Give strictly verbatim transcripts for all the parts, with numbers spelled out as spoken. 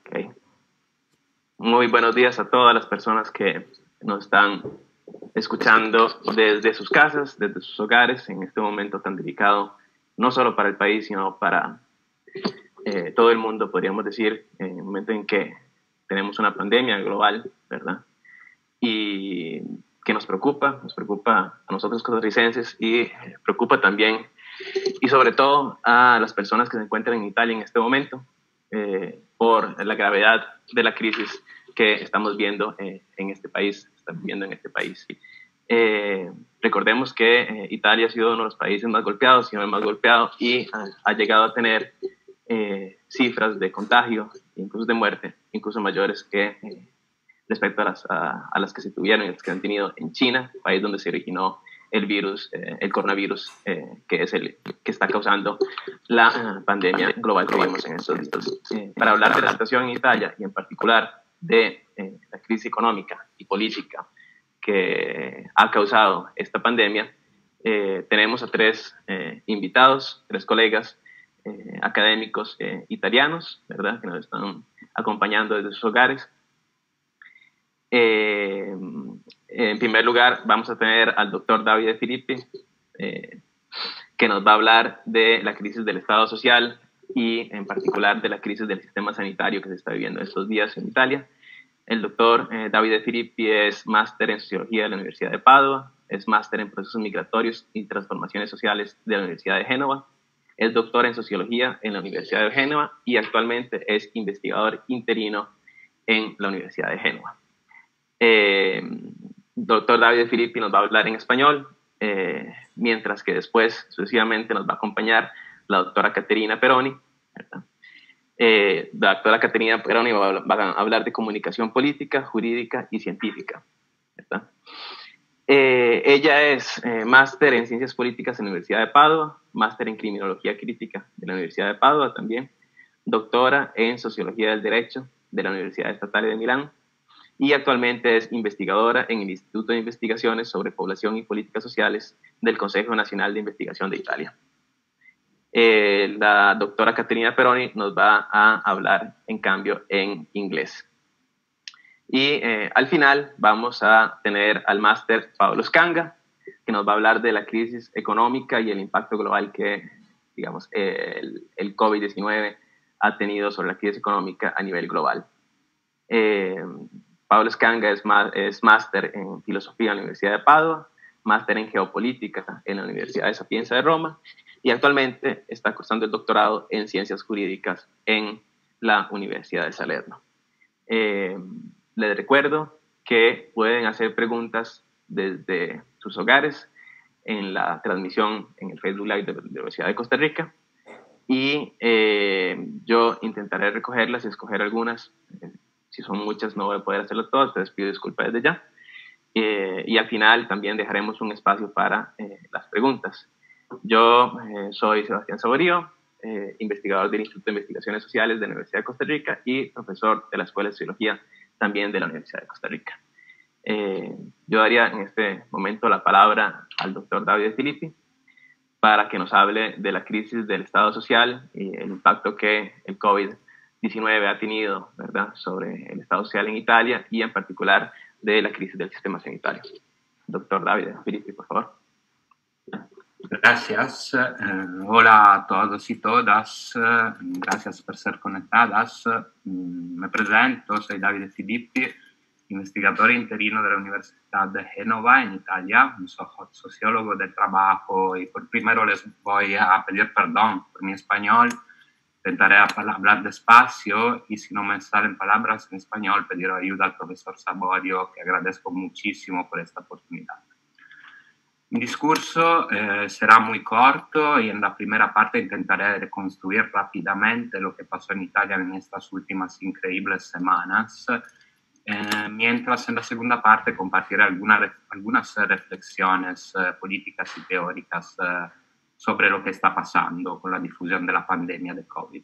Okay. Muy buenos días a todas las personas que nos están escuchando desde sus casas, desde sus hogares, en este momento tan delicado, no solo para el país, sino para eh, todo el mundo, podríamos decir, en el momento en que tenemos una pandemia global, ¿verdad? Y que nos preocupa, nos preocupa a nosotros costarricenses y preocupa también, y sobre todo a las personas que se encuentran en Italia en este momento, eh, por la gravedad de la crisis que estamos viendo eh, en este país, estamos viendo en este país. Eh, recordemos que eh, Italia ha sido uno de los países más golpeados, si no el más golpeado, y ha, ha llegado a tener eh, cifras de contagio, incluso de muerte, incluso mayores que eh, respecto a las, a, a las que se tuvieron y las que han tenido en China, país donde se originó el virus, eh, el coronavirus, eh, que es el que está causando la uh, pandemia global que vemos en estos días. Eh, para hablar de la situación en Italia y en particular de eh, la crisis económica y política que ha causado esta pandemia, eh, tenemos a tres eh, invitados, tres colegas eh, académicos eh, italianos, ¿verdad?, que nos están acompañando desde sus hogares. Eh, en primer lugar, vamos a tener al doctor Davide Filippi, eh, que nos va a hablar de la crisis del Estado social y en particular de la crisis del sistema sanitario que se está viviendo estos días en Italia. El doctor eh, Davide Filippi es máster en Sociología de la Universidad de Padua, es máster en Procesos Migratorios y Transformaciones Sociales de la Universidad de Génova, es doctor en Sociología en la Universidad de Génova y actualmente es investigador interino en la Universidad de Génova. Eh, doctor Davide Filippi nos va a hablar en español, eh, mientras que después, sucesivamente, nos va a acompañar la doctora Caterina Peroni, ¿verdad? Eh, la doctora Caterina Peroni va a, va a hablar de comunicación política, jurídica y científica, ¿verdad? Eh, ella es eh, máster en Ciencias Políticas en la Universidad de Padua, máster en Criminología Crítica de la Universidad de Padua también, doctora en Sociología del Derecho de la Universidad Estatal de Milán, y actualmente es investigadora en el Instituto de Investigaciones sobre Población y Políticas Sociales del Consejo Nacional de Investigación de Italia. Eh, la doctora Caterina Peroni nos va a hablar, en cambio, en inglés. Y eh, al final vamos a tener al máster Pablo Scanga, que nos va a hablar de la crisis económica y el impacto global que, digamos, eh, el, el COVID diecinueve ha tenido sobre la crisis económica a nivel global. Eh, Pablo Scanga es, es máster en Filosofía en la Universidad de Padua, máster en Geopolítica en la Universidad de Sapienza de Roma y actualmente está cursando el doctorado en Ciencias Jurídicas en la Universidad de Salerno. Eh, les recuerdo que pueden hacer preguntas desde sus hogares en la transmisión en el Facebook Live de la Universidad de Costa Rica y eh, yo intentaré recogerlas y escoger algunas. Si son muchas no voy a poder hacerlo todas, les pido disculpas desde ya. Eh, y al final también dejaremos un espacio para eh, las preguntas. Yo eh, soy Sebastián Saborío, eh, investigador del Instituto de Investigaciones Sociales de la Universidad de Costa Rica y profesor de la Escuela de Sociología también de la Universidad de Costa Rica. Eh, yo daría en este momento la palabra al doctor Davide Filippi para que nos hable de la crisis del Estado social y el impacto que el COVID diecinueve ha tenido, ¿verdad?, sobre el Estado social en Italia y en particular de la crisis del sistema sanitario. Doctor Davide Filippi, por favor. Gracias. Eh, hola a todos y todas. Eh, gracias por ser conectadas. Mm, me presento, soy Davide Filippi, investigador interino de la Universidad de Génova en Italia. Soy sociólogo del trabajo y por primero les voy a pedir perdón por mi español. Intentaré hablar despacio y si no me salen palabras en español pediré ayuda al profesor Saborio, que agradezco muchísimo por esta oportunidad. Mi discurso eh, será muy corto y en la primera parte intentaré reconstruir rápidamente lo que pasó en Italia en estas últimas increíbles semanas, eh, mientras en la segunda parte compartiré alguna, algunas reflexiones eh, políticas y teóricas eh, sobre lo que está pasando con la difusión de la pandemia de COVID.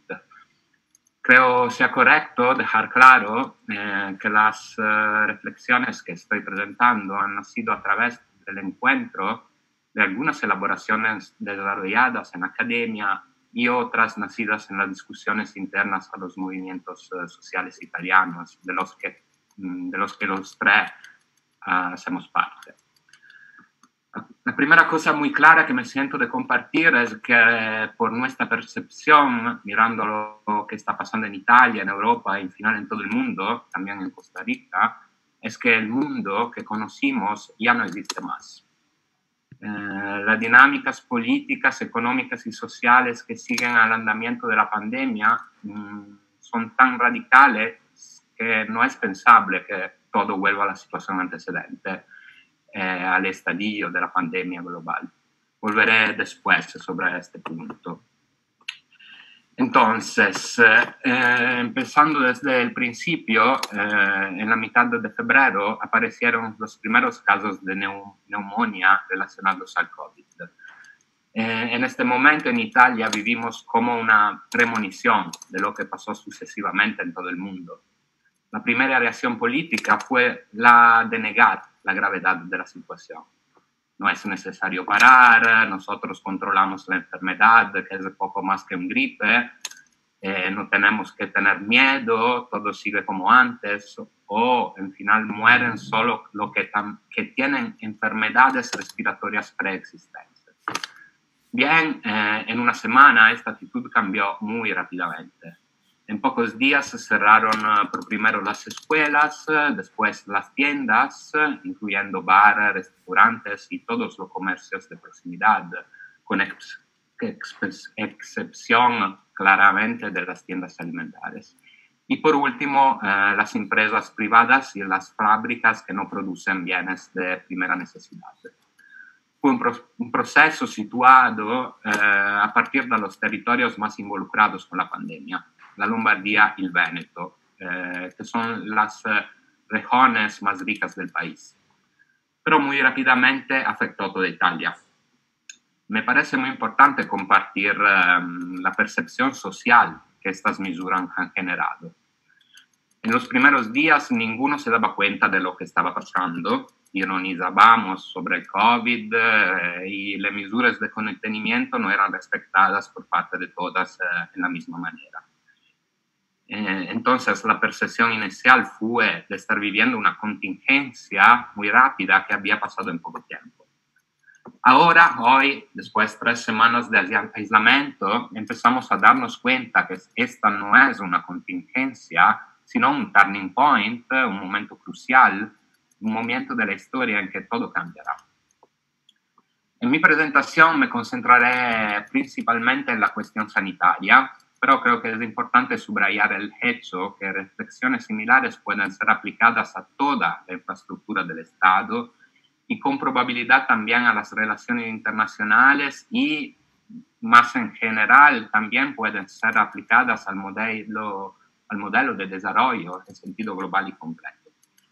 Creo sea correcto dejar claro eh, que las eh, reflexiones que estoy presentando han nacido a través del encuentro de algunas elaboraciones desarrolladas en academia y otras nacidas en las discusiones internas a los movimientos uh, sociales italianos, de los que, de los, que los tres uh, hacemos parte. La primera cosa muy clara que me siento de compartir es que por nuestra percepción, mirando lo que está pasando en Italia, en Europa y en final en todo el mundo, también en Costa Rica, es que el mundo que conocimos ya no existe más. Eh, las dinámicas políticas, económicas y sociales que siguen al andamiento de la pandemia mmm, son tan radicales que no es pensable que todo vuelva a la situación antecedente. Eh, al estadio de la pandemia global. Volveré después sobre este punto. Entonces, eh, empezando desde el principio, eh, en la mitad de febrero aparecieron los primeros casos de neu neumonía relacionados al COVID. Eh, en este momento en Italia vivimos como una premonición de lo que pasó sucesivamente en todo el mundo. La primera reacción política fue la de negar la gravedad de la situación. No es necesario parar, nosotros controlamos la enfermedad, que es poco más que un gripe, eh, no tenemos que tener miedo, todo sigue como antes, o en final mueren solo los que, que tienen enfermedades respiratorias preexistentes. Bien, eh, en una semana esta actitud cambió muy rápidamente. En pocos días se cerraron uh, por primero las escuelas, uh, después las tiendas, uh, incluyendo bares, restaurantes y todos los comercios de proximidad, con ex ex excepción claramente de las tiendas alimentarias. Y por último, uh, las empresas privadas y las fábricas que no producen bienes de primera necesidad. Fue un, pro un proceso situado uh, a partir de los territorios más involucrados con la pandemia. La Lombardía y el Véneto, eh, que son las eh, regiones más ricas del país. Pero muy rápidamente afectó toda Italia. Me parece muy importante compartir eh, la percepción social que estas medidas han generado. En los primeros días ninguno se daba cuenta de lo que estaba pasando. Ironizábamos sobre el COVID eh, y las medidas de contenimiento no eran respetadas por parte de todas eh, en la misma manera. Eh, entonces la percepción inicial fue de estar viviendo una contingencia muy rápida que había pasado en poco tiempo. Ahora, hoy, después de tres semanas de aislamiento, empezamos a darnos cuenta que esta no es una contingencia, sino un turning point, un momento crucial, un momento de la historia en que todo cambiará. En mi presentación me concentraré principalmente en la cuestión sanitaria, pero creo que es importante subrayar el hecho que reflexiones similares pueden ser aplicadas a toda la infraestructura del Estado y con probabilidad también a las relaciones internacionales y, más en general, también pueden ser aplicadas al modelo, al modelo de desarrollo en sentido global y completo.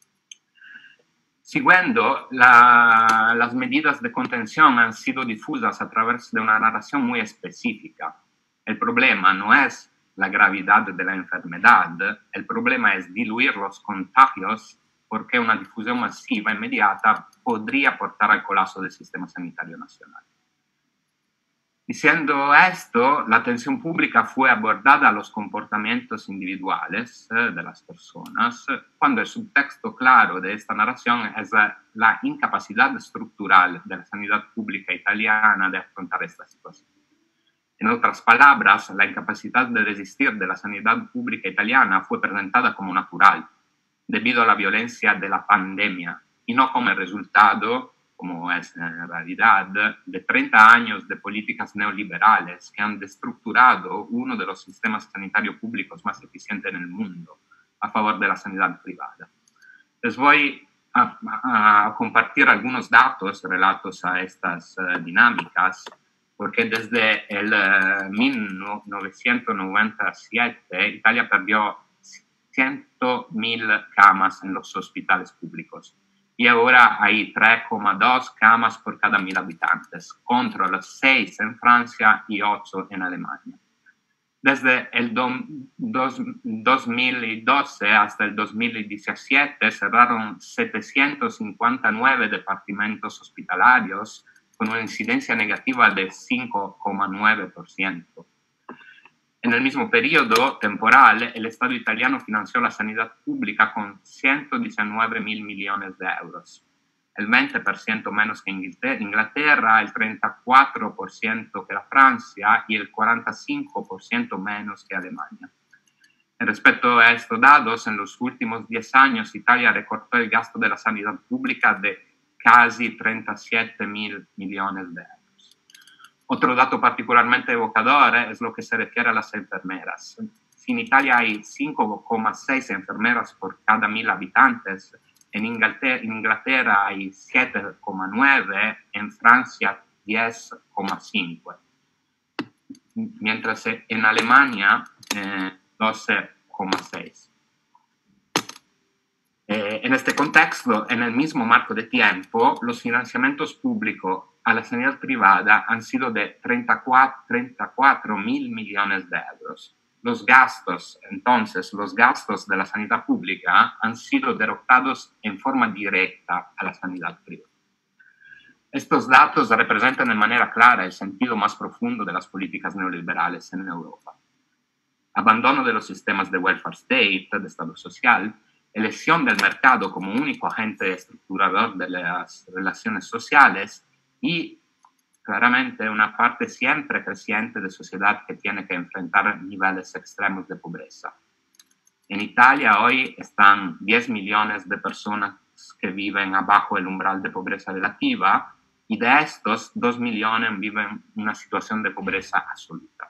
Siguiendo, la, las medidas de contención han sido difusas a través de una narración muy específica. El problema no es la gravedad de la enfermedad, el problema es diluir los contagios porque una difusión masiva inmediata podría portar al colapso del sistema sanitario nacional. Diciendo esto, la atención pública fue abordada a los comportamientos individuales eh, de las personas, cuando el subtexto claro de esta narración es la, la incapacidad estructural de la sanidad pública italiana de afrontar esta situación. En otras palabras, la incapacidad de resistir de la sanidad pública italiana fue presentada como natural, debido a la violencia de la pandemia, y no como el resultado, como es en realidad, de treinta años de políticas neoliberales que han destructurado uno de los sistemas sanitarios públicos más eficientes en el mundo, a favor de la sanidad privada. Les voy a, a, a compartir algunos datos relatos a estas uh, dinámicas, porque desde el uh, mil novecientos noventa y siete Italia perdió cien mil camas en los hospitales públicos y ahora hay tres coma dos camas por cada mil habitantes, contra los seis en Francia y ocho en Alemania. Desde el do, dos, dos mil doce hasta el dos mil diecisiete cerraron setecientos cincuenta y nueve departamentos hospitalarios con una incidencia negativa de cinco coma nueve por ciento. En el mismo periodo temporal, el Estado italiano financió la sanidad pública con ciento diecinueve mil millones de euros, el veinte por ciento menos que Inglaterra, el treinta y cuatro por ciento que la Francia y el cuarenta y cinco por ciento menos que Alemania. Respecto a estos datos, en los últimos diez años Italia recortó el gasto de la sanidad pública de casi treinta y siete mil millones de euros. Otro dato particularmente evocador es lo que se refiere a las enfermeras. Si en Italia hay cinco coma seis enfermeras por cada mil habitantes, en Inglaterra, en Inglaterra hay siete coma nueve, en Francia diez coma cinco, mientras en Alemania eh, doce coma seis. Eh, en este contexto, en el mismo marco de tiempo, los financiamientos públicos a la sanidad privada han sido de treinta y cuatro mil millones de euros. Los gastos, entonces, los gastos de la sanidad pública han sido derrotados en forma directa a la sanidad privada. Estos datos representan de manera clara el sentido más profundo de las políticas neoliberales en Europa. Abandono de los sistemas de welfare state, de Estado social, elección del mercado como único agente estructurador de las relaciones sociales y claramente una parte siempre creciente de sociedad que tiene que enfrentar niveles extremos de pobreza. En Italia hoy están diez millones de personas que viven abajo el umbral de pobreza relativa y de estos dos millones viven una situación de pobreza absoluta.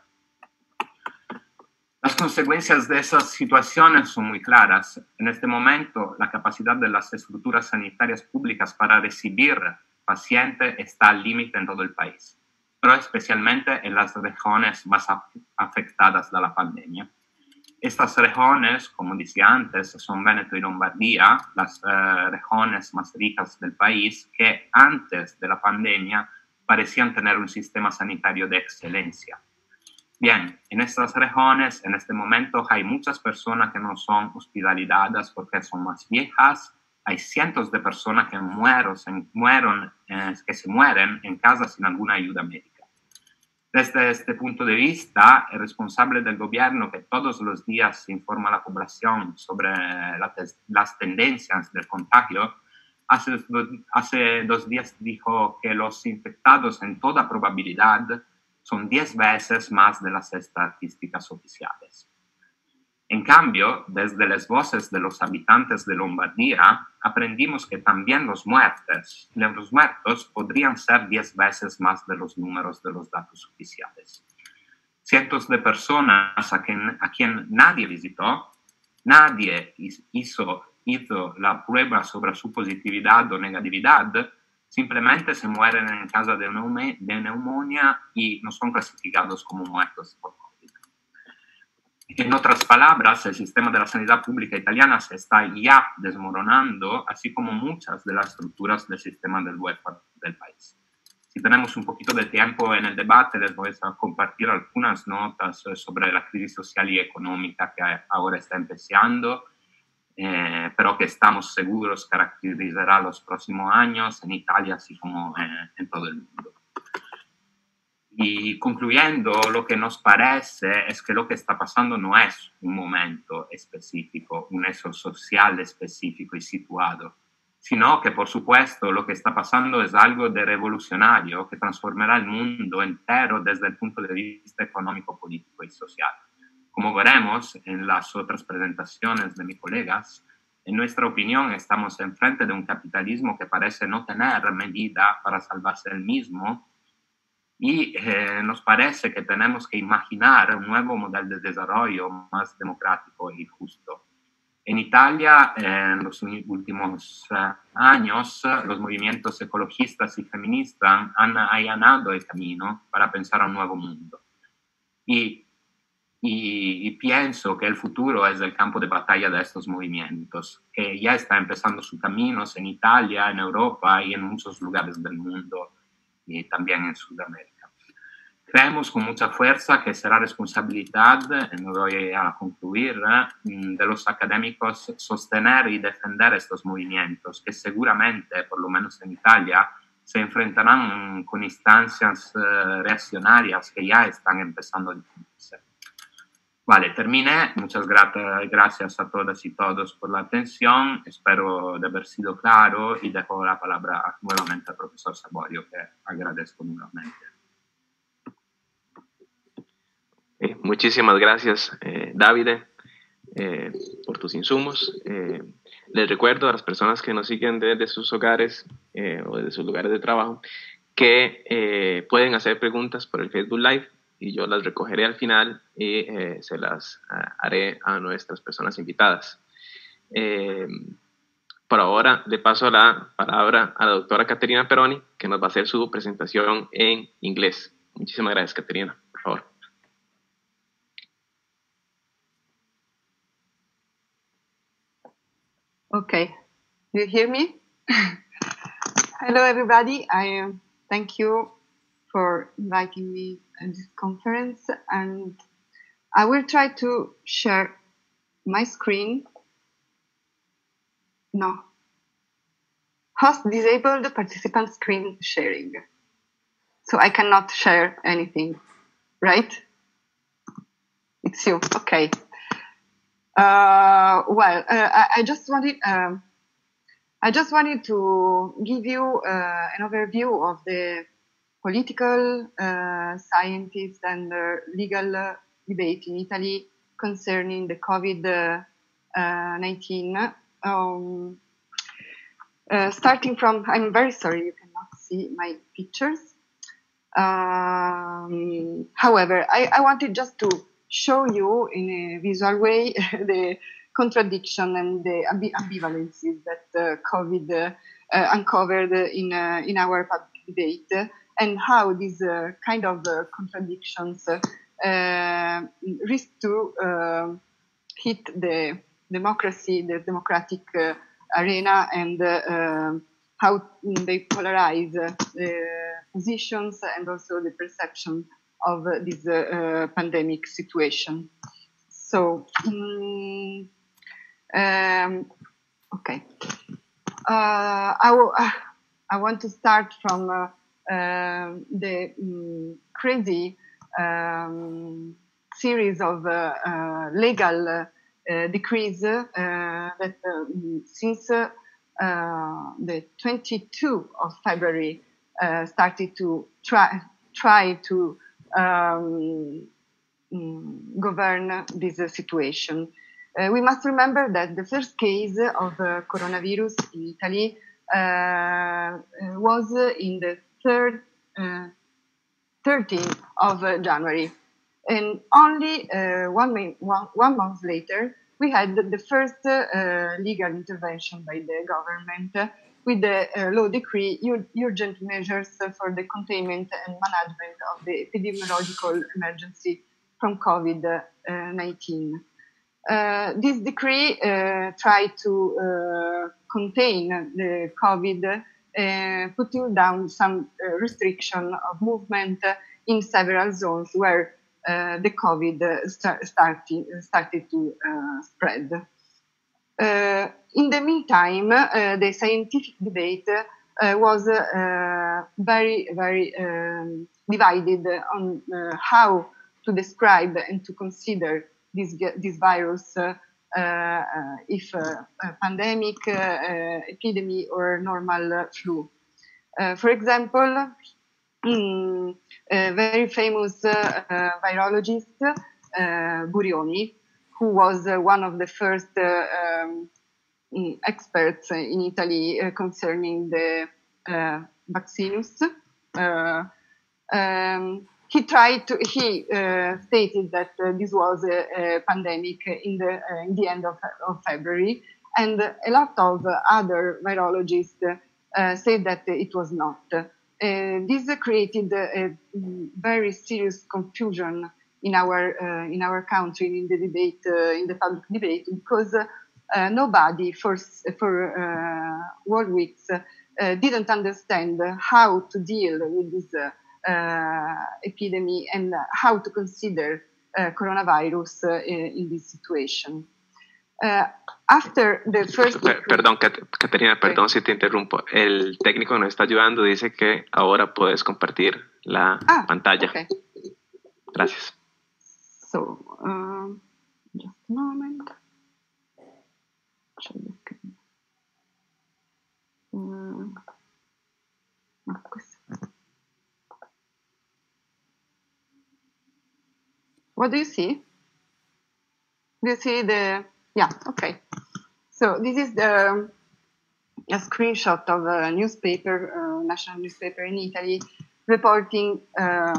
Las consecuencias de esas situaciones son muy claras. En este momento, la capacidad de las estructuras sanitarias públicas para recibir pacientes está al límite en todo el país, pero especialmente en las regiones más afectadas de la pandemia. Estas regiones, como decía antes, son Veneto y Lombardía, las eh, regiones más ricas del país, que antes de la pandemia parecían tener un sistema sanitario de excelencia. Bien, en estas regiones, en este momento, hay muchas personas que no son hospitalizadas porque son más viejas. Hay cientos de personas que, muero, se, mueron, eh, que se mueren en casa sin alguna ayuda médica. Desde este punto de vista, el responsable del gobierno que todos los días informa a la población sobre la las tendencias del contagio, hace, hace dos días dijo que los infectados en toda probabilidad son diez veces más de las estadísticas oficiales. En cambio, desde las voces de los habitantes de Lombardía, aprendimos que también los muertos, los muertos podrían ser diez veces más de los números de los datos oficiales. Cientos de personas a quien, a quien nadie visitó, nadie hizo, hizo la prueba sobre su positividad o negatividad, simplemente se mueren en casa de, neume, de neumonía y no son clasificados como muertos por COVID. En otras palabras, el sistema de la sanidad pública italiana se está ya desmoronando, así como muchas de las estructuras del sistema del welfare del país. Si tenemos un poquito de tiempo en el debate, les voy a compartir algunas notas sobre la crisis social y económica que ahora está empezando, Eh, pero que estamos seguros caracterizará los próximos años en Italia, así como eh, en todo el mundo. Y concluyendo, lo que nos parece es que lo que está pasando no es un momento específico, un hecho social específico y situado, sino que, por supuesto, lo que está pasando es algo de revolucionario que transformará el mundo entero desde el punto de vista económico, político y social. Como veremos en las otras presentaciones de mis colegas, en nuestra opinión estamos enfrente de un capitalismo que parece no tener medida para salvarse el mismo y eh, nos parece que tenemos que imaginar un nuevo modelo de desarrollo más democrático y justo. En Italia, eh, en los últimos eh, años, los movimientos ecologistas y feministas han allanado el camino para pensar un nuevo mundo. Y Y, y pienso que el futuro es el campo de batalla de estos movimientos, que ya está empezando sus caminos en Italia, en Europa y en muchos lugares del mundo y también en Sudamérica. Creemos con mucha fuerza que será responsabilidad, y me voy a concluir, de los académicos sostener y defender estos movimientos, que seguramente, por lo menos en Italia, se enfrentarán con instancias uh, reaccionarias que ya están empezando a difundirse. Vale, terminé. Muchas gracias a todas y todos por la atención. Espero de haber sido claro y dejo la palabra nuevamente al profesor Saborio, que agradezco nuevamente. Eh, muchísimas gracias, eh, Davide, eh, por tus insumos. Eh, les recuerdo a las personas que nos siguen desde sus hogares eh, o desde sus lugares de trabajo que eh, pueden hacer preguntas por el Facebook Live y yo las recogeré al final y eh, se las uh, haré a nuestras personas invitadas. Eh, por ahora le paso la palabra a la doctora Caterina Peroni, que nos va a hacer su presentación en inglés. Muchísimas gracias, Caterina, por favor. Okay, do you hear me? Hello, everybody. I uh, thank you for inviting me to this conference, and I will try to share my screen. No. Host disabled participant screen sharing. So I cannot share anything, right? It's you, okay. Uh, well, uh, I, I just wanted, um, I just wanted to give you uh, an overview of the political, uh, scientist, and uh, legal uh, debate in Italy concerning the COVID nineteen. Um, uh, starting from, I'm very sorry you cannot see my pictures. Um, however, I, I wanted just to show you in a visual way the contradiction and the ambi ambivalences that uh, COVID uh, uh, uncovered in uh, in our public debate, uh, and how these uh, kind of uh, contradictions uh, risk to uh, hit the democracy, the democratic uh, arena, and uh, uh, how they polarize uh, the positions and also the perception of uh, this uh, uh, pandemic situation. So, um, um, okay. Uh, I, uh, I want to start from uh, uh, the um, crazy um, series of uh, uh, legal uh, decrees uh, that uh, since uh, uh, the twenty-second of February uh, started to try, try to Um, govern this uh, situation. Uh, we must remember that the first case of uh, coronavirus in Italy uh, was in the third, uh, thirteenth of uh, January. And only uh, one, one, one month later, we had the first uh, legal intervention by the government uh, with the uh, law decree, ur urgent measures for the containment and management of the epidemiological emergency from COVID nineteen. Uh, this decree uh, tried to uh, contain the COVID, uh, putting down some uh, restriction of movement in several zones where uh, the COVID start, started, started to uh, spread. Uh, in the meantime, uh, the scientific debate uh, was uh, very, very um, divided on uh, how to describe and to consider this, this virus, uh, uh, if uh, a pandemic, uh, uh, epidemic, or normal uh, flu. Uh, for example, um, a very famous uh, uh, virologist, uh, Burioni, who was uh, one of the first uh, um, experts in Italy uh, concerning the uh, vaccinus. Uh, um, he tried to, he uh, stated that uh, this was a, a pandemic in the, uh, in the end of, of February, and a lot of other virologists uh, said that it was not. Uh, this created a, a very serious confusion in our uh, in our country, in the debate, uh, in the public debate, because uh, uh, nobody for for uh, world weeks uh, didn't understand how to deal with this uh, uh, epidemic and how to consider uh, coronavirus uh, in, in this situation. Uh, after the first... Perdón, Caterina, perdón si te interrumpo. El técnico nos está ayudando, dice que ahora puedes compartir la ah, pantalla. Okay. Gracias. So, um, just a moment. Share the screen. Uh, no, questo. What do you see? Do you see the, yeah, okay. So this is the a screenshot of a newspaper, uh, national newspaper in Italy, reporting, uh,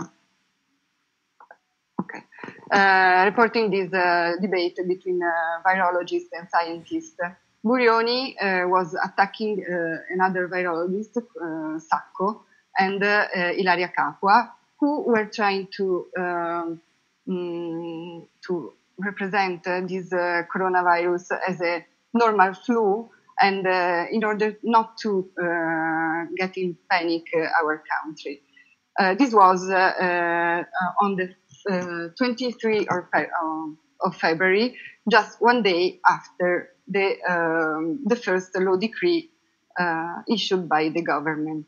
okay, uh, reporting this uh, debate between uh, virologists and scientists. Burioni uh, was attacking uh, another virologist, uh, Sacco, and uh, uh, Ilaria Capua, who were trying to um, mm, to represent uh, this uh, coronavirus as a normal flu, and uh, in order not to uh, get in panic uh, our country. Uh, this was uh, uh, on the uh, twenty-third of, um, of February, just one day after the, um, the first law decree uh, issued by the government.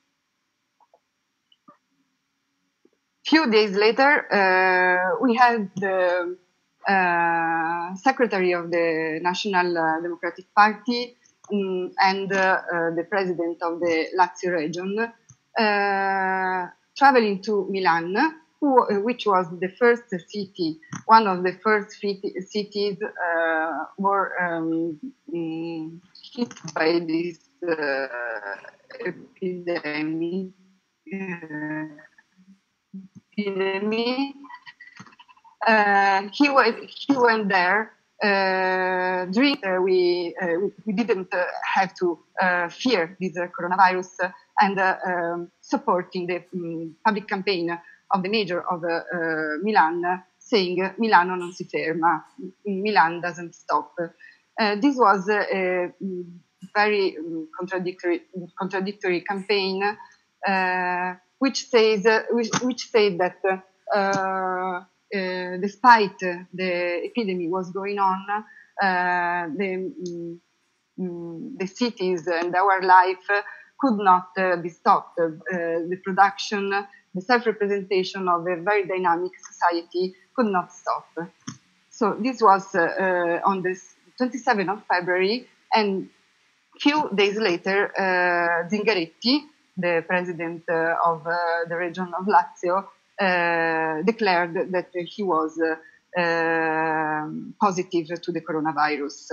Few days later, uh, we had the uh, secretary of the National uh, Democratic Party um, and uh, uh, the president of the Lazio region uh, traveling to Milan, who, uh, which was the first city, one of the first cities uh, were um, um, hit by this uh, epidemic. Uh, epidemic. Uh, he went. He went there. Uh, during uh, we, uh, we we didn't uh, have to uh, fear this uh, coronavirus uh, and uh, um, supporting the um, public campaign of the mayor of uh, uh, Milan, uh, saying Milano non si ferma, Milan doesn't stop. Uh, this was uh, a very um, contradictory contradictory campaign, uh, which says uh, which, which said that. Uh, Uh, despite uh, the epidemic was going on, uh, the, um, the cities and our life uh, could not uh, be stopped. Uh, the production, the self-representation of a very dynamic society could not stop. So this was uh, uh, on the twenty-seventh of February, and few days later, uh, Zingaretti, the president uh, of uh, the region of Lazio, Uh, declared that he was uh, uh, positive to the coronavirus.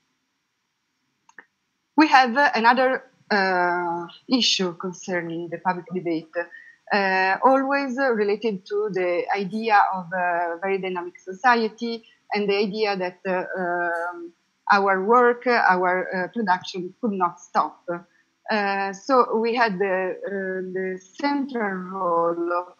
We have uh, another uh, issue concerning the public debate, uh, always uh, related to the idea of a very dynamic society and the idea that uh, um, our work, our uh, production could not stop. Uh, so we had the, uh, the central role of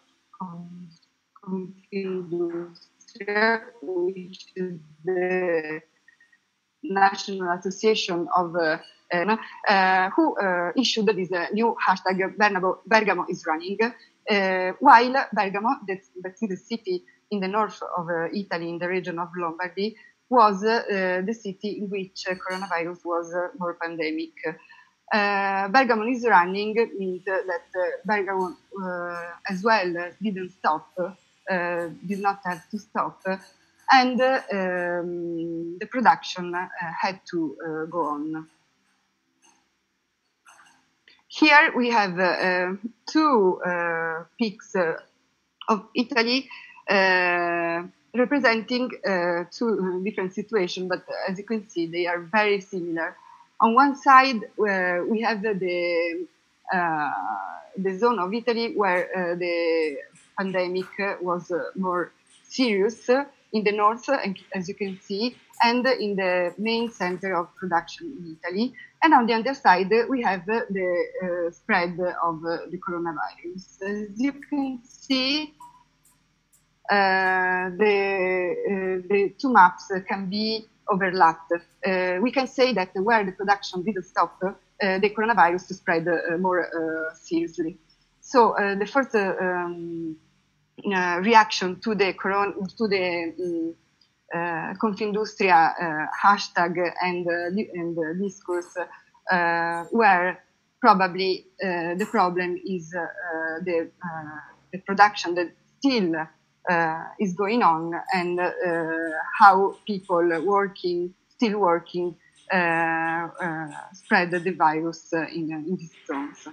Confindustria, which is the National Association of uh, uh, who uh, issued this uh, new hashtag Bergamo, Bergamo is running, uh, while Bergamo, that's, that's the city in the north of uh, Italy, in the region of Lombardy, was uh, the city in which uh, coronavirus was uh, more pandemic. Uh, Bergamo is running means uh, that uh, Bergamo uh, as well uh, didn't stop, uh, did not have to stop, uh, and uh, um, the production uh, had to uh, go on. Here we have uh, uh, two uh, peaks uh, of Italy uh, representing uh, two different situations, but as you can see, they are very similar. On one side, uh, we have the uh, the zone of Italy where uh, the pandemic was uh, more serious in the north, as you can see, and in the main center of production in Italy. And on the other side, we have the uh, spread of uh, the coronavirus. As you can see, uh, the, uh, the two maps can be overlapped. Uh, we can say that where the production didn't stop, uh, the coronavirus spread uh, more uh, seriously. So uh, the first uh, um, uh, reaction to the corona, to the um, uh, Confindustria uh, hashtag and uh, and uh, discourse, uh, where probably uh, the problem is uh, the uh, the production that still uh, is going on, and uh, how people working, still working, uh, uh, spread the virus uh, in, in these zones.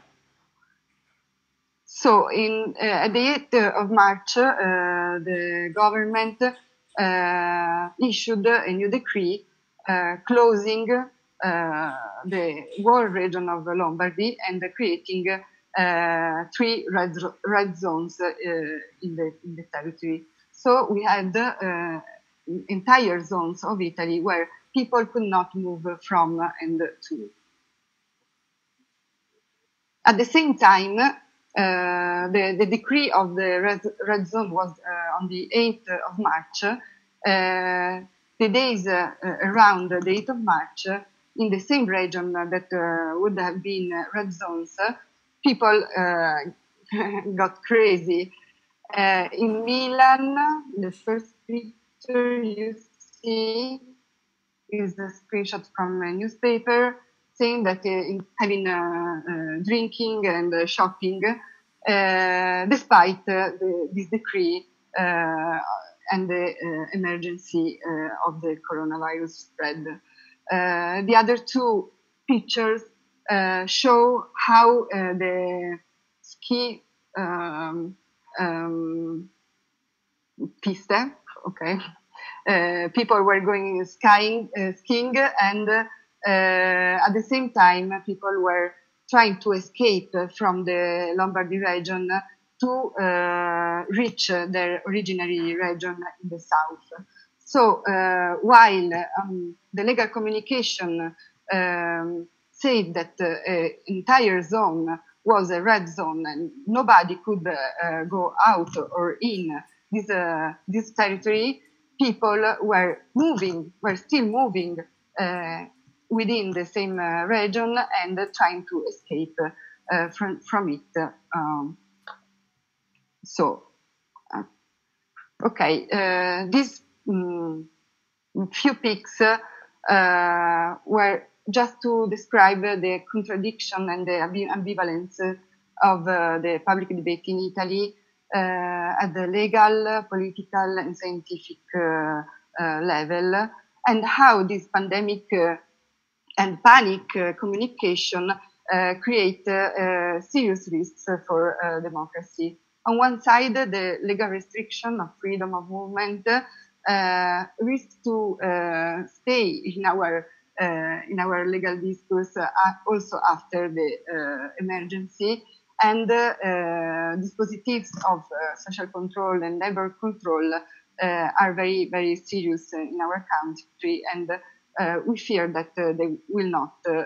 So in, uh, at the eighth of March, uh, the government uh, issued a new decree uh, closing uh, the whole region of Lombardy and creating uh, three red, red zones uh, in, the, in the territory. So we had uh, entire zones of Italy where people could not move from and to. At the same time, uh, the, the decree of the red, red zone was uh, on the eighth of March. Uh, the days uh, around the eighth of March, in the same region that uh, would have been red zones, people uh, got crazy. Uh, in Milan, the first picture you see is a screenshot from a newspaper saying that uh, in having uh, uh, drinking and uh, shopping, uh, despite uh, the, this decree uh, and the uh, emergency uh, of the coronavirus spread. Uh, the other two pictures uh, show how uh, the ski um, um, piste, okay, uh, people were going skiing, uh, skiing, and uh, at the same time, people were trying to escape from the Lombardy region to uh, reach their originary region in the south. So uh, while um, the legal communication um, said that the uh, entire zone was a red zone and nobody could uh, go out or in this, uh, this territory, people were moving, were still moving uh, within the same uh, region and uh, trying to escape uh, from, from it. Um, so, uh, okay, uh, these um, few pics uh, were just to describe the contradiction and the ambivalence of uh, the public debate in Italy uh, at the legal, political, and scientific uh, uh, level, and how this pandemic uh, and panic uh, communication uh, create uh, uh, serious risks for uh, democracy. On one side, the legal restriction of freedom of movement uh, risks to uh, stay in our uh, in our legal discourse uh, also after the uh, emergency, and uh, uh, dispositives of uh, social control and labor control uh, are very, very serious in our country, and uh, we fear that uh, they will not uh,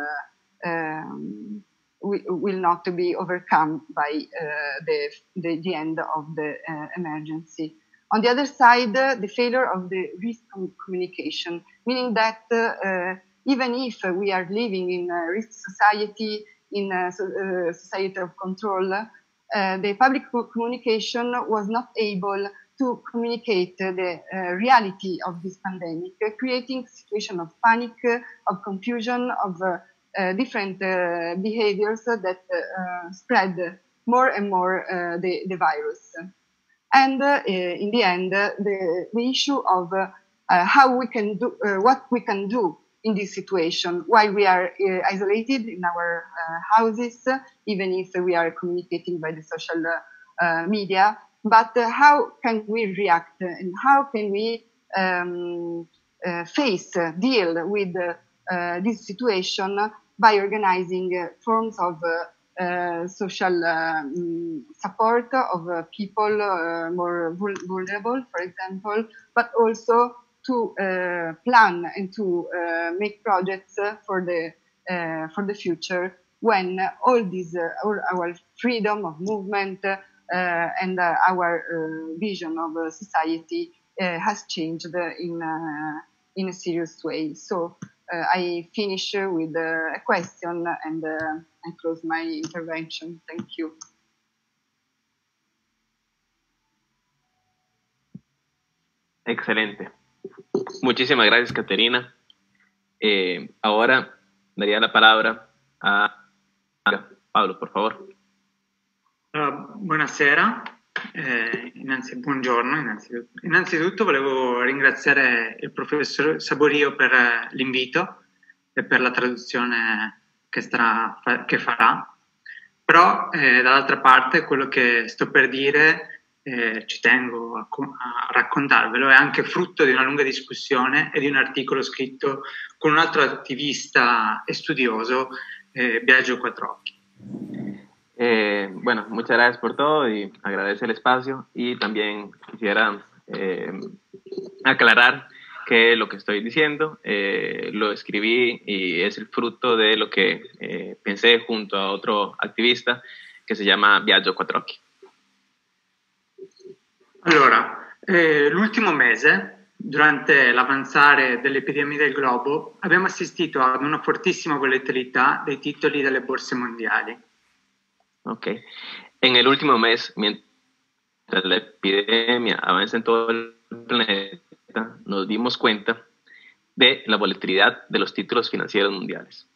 um, will not be overcome by uh, the, the the end of the uh, emergency. On the other side, uh, the failure of the risk communication, meaning that uh, uh, even if we are living in a risk society, in a so, uh, society of control, uh, the public communication was not able to communicate uh, the uh, reality of this pandemic, uh, creating a situation of panic, uh, of confusion, of uh, uh, different uh, behaviors that uh, spread more and more uh, the, the virus. And uh, in the end, uh, the, the issue of uh, uh, how we can do, uh, what we can do in this situation while we are uh, isolated in our uh, houses, uh, even if we are communicating by the social uh, uh, media, but uh, how can we react and how can we um, uh, face, uh, deal with uh, uh, this situation by organizing uh, forms of uh, Uh, social uh, support of uh, people uh, more vul vulnerable, for example, but also to uh, plan and to uh, make projects uh, for the uh, for the future when all these uh, our, our freedom of movement uh, and uh, our uh, vision of uh, society uh, has changed in uh, in a serious way. So uh, I finish with uh, a question and. Uh, I close my intervention. Thank you. Excelente. Muchísimas gracias, Caterina. Eh, ahora daría la palabra a Pablo, por favor. Uh, buonasera. Eh, innanzi, buongiorno, innanzitutto. innanzitutto volevo ringraziare il professor Saborio per eh, l'invito e per la traduzione che, starà, fa, che farà, però eh, dall'altra parte quello che sto per dire, eh, ci tengo a, a raccontarvelo, è anche frutto di una lunga discussione e di un articolo scritto con un altro attivista e studioso, eh, Biagio Quattrocchi. Eh, bueno, muchas gracias por todo y agradece el espacio, y también quisiera eh, aclarar que lo que estoy diciendo eh, lo escribí y es el fruto de lo que eh, pensé junto a otro activista que se llama Biagio Quattrocchi. Allora, eh, l'ultimo mese, durante l'avanzare dell'epidemia del globo, abbiamo assistito ad una fortissima volatilità dei titoli delle borse mondiali. Ok. En el último mes, mientras la epidemia avanza en todo el planeta, nos dimos cuenta de la volatilidad de los títulos financieros mundiales.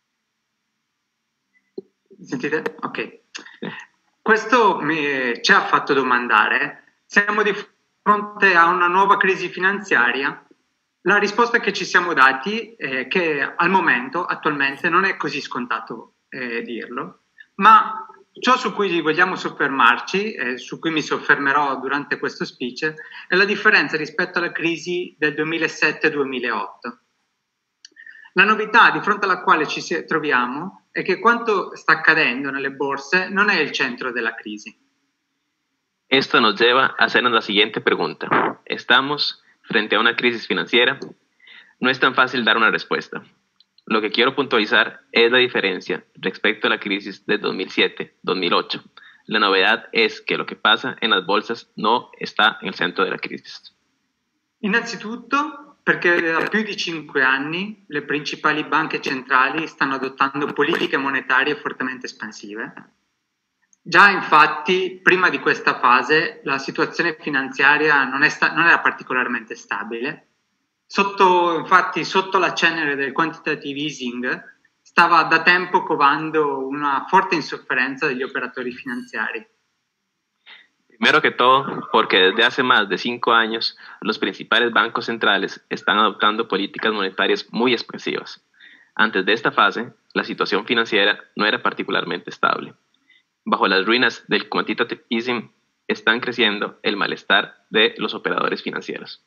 Sentite? Ok. Questo mi, ci ha fatto domandare: siamo di fronte a una nuova crisi finanziaria? La risposta che ci siamo dati è che al momento, attualmente, non è così scontato eh, dirlo, ma ciò su cui vogliamo soffermarci, e su cui mi soffermerò durante questo speech, è la differenza rispetto alla crisi del duemilasette duemilaotto. La novità di fronte alla quale ci troviamo è che quanto sta accadendo nelle borse non è il centro della crisi. Esto nos lleva a hacernos la siguiente pregunta. ¿Estamos frente a una crisis financiera? No es tan fácil dar una respuesta. Lo que quiero puntualizar es la diferencia respecto a la crisis de dos mil siete dos mil ocho. La novedad es que lo que pasa en las bolsas no está en el centro de la crisis. Innanzitutto perché da più di cinque anni le principali banche centrali stanno adottando politiche monetarie fortemente espansive. Già infatti prima di questa fase la situazione finanziaria non, è sta- non era particolarmente stabile. Sotto, infatti, sotto la cenere del quantitative easing stava da tempo covando una forte insofferenza degli operatori finanziari. Primero que todo, porque desde hace más de cinco años los principales bancos centrales están adoptando políticas monetarias muy expansivas. Antes de esta fase, la situación financiera no era particularmente estable. Bajo las ruinas del quantitative easing están creciendo el malestar de los operadores financieros.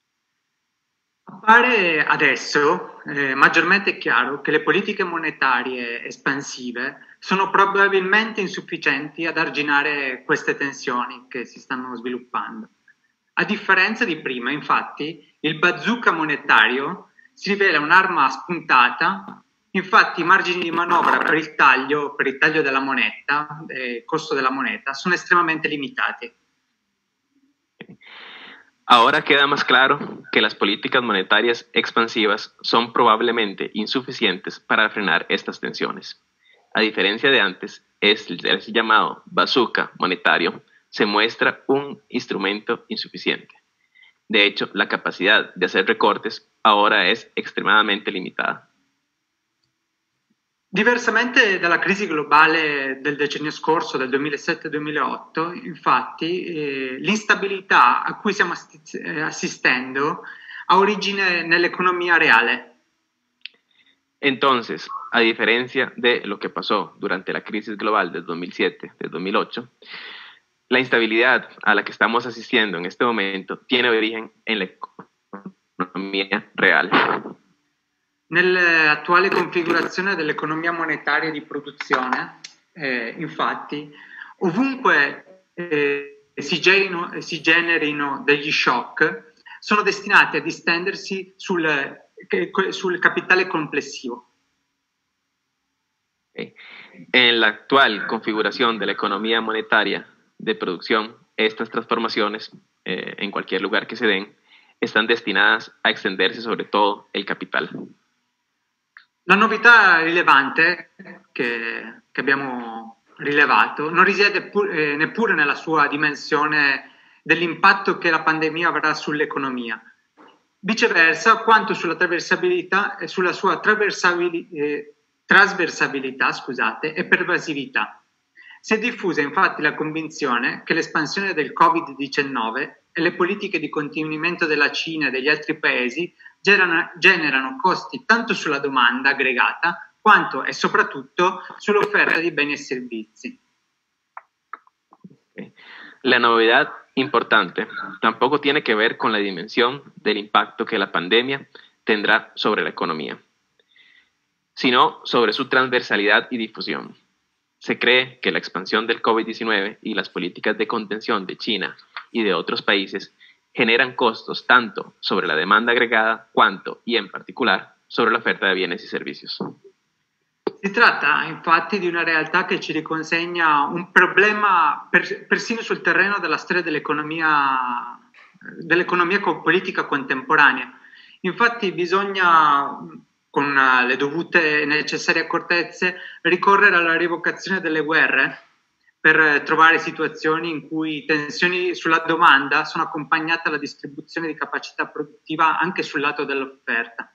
Appare adesso eh, maggiormente chiaro che le politiche monetarie espansive sono probabilmente insufficienti ad arginare queste tensioni che si stanno sviluppando. A differenza di prima, infatti, il bazooka monetario si rivela un'arma spuntata, infatti i margini di manovra per il taglio, per il taglio della moneta, eh, costo della moneta, sono estremamente limitati. Ahora queda más claro que las políticas monetarias expansivas son probablemente insuficientes para frenar estas tensiones. A diferencia de antes, este llamado bazooka monetario se muestra un instrumento insuficiente. De hecho, la capacidad de hacer recortes ahora es extremadamente limitada. Diversamente dalla crisi globale del decennio scorso, del duemilasette duemilaotto, infatti, eh, l'instabilità a cui stiamo assistendo ha origine nell'economia reale. Entonces, a diferencia de lo que pasó durante la crisis global del dos mil siete, del dos mil ocho, la instabilidad a la que estamos asistiendo en este momento tiene origen en la economía real. Nell'attuale configurazione dell'economia monetaria di produzione, eh, infatti, ovunque eh, si, generino, si generino degli shock, sono destinati a distendersi sul, eh, sul capitale complessivo. Okay. En la actual configuración de la economía monetaria de producción, estas transformaciones, eh, en cualquier lugar que se den, están destinadas a extenderse sobre todo el capital. La novità rilevante che, che abbiamo rilevato non risiede pur, eh, neppure nella sua dimensione dell'impatto che la pandemia avrà sull'economia, viceversa quanto sulla traversabilità e sulla sua traversabili, eh, trasversabilità scusate, e pervasività. Si è diffusa infatti la convinzione che l'espansione del covid diciannove e le politiche di contenimento della Cina e degli altri paesi generano, generano costi tanto sulla domanda aggregata quanto e soprattutto sull'offerta di beni e servizi. La novedad importante tampoco tiene que ver con la dimensión del impacto que la pandemia tendrá sobre la economía, sino sobre su transversalidad y difusión. Se cree que la expansión del covid diecinueve y las políticas de contención de China y de otros países generan costos tanto sobre la demanda agregada quanto, y en particular, sobre la oferta de bienes y servicios. Si tratta infatti di una realtà che ci riconsegna un problema per, persino sul terreno della storia dell'economia, dell'economia politica contemporanea. Infatti bisogna, con le dovute e necessarie accortezze, ricorrere alla rievocazione delle guerre per trovare situazioni in cui tensioni sulla domanda sono accompagnate alla distribuzione di capacità produttiva anche sul lato dell'offerta.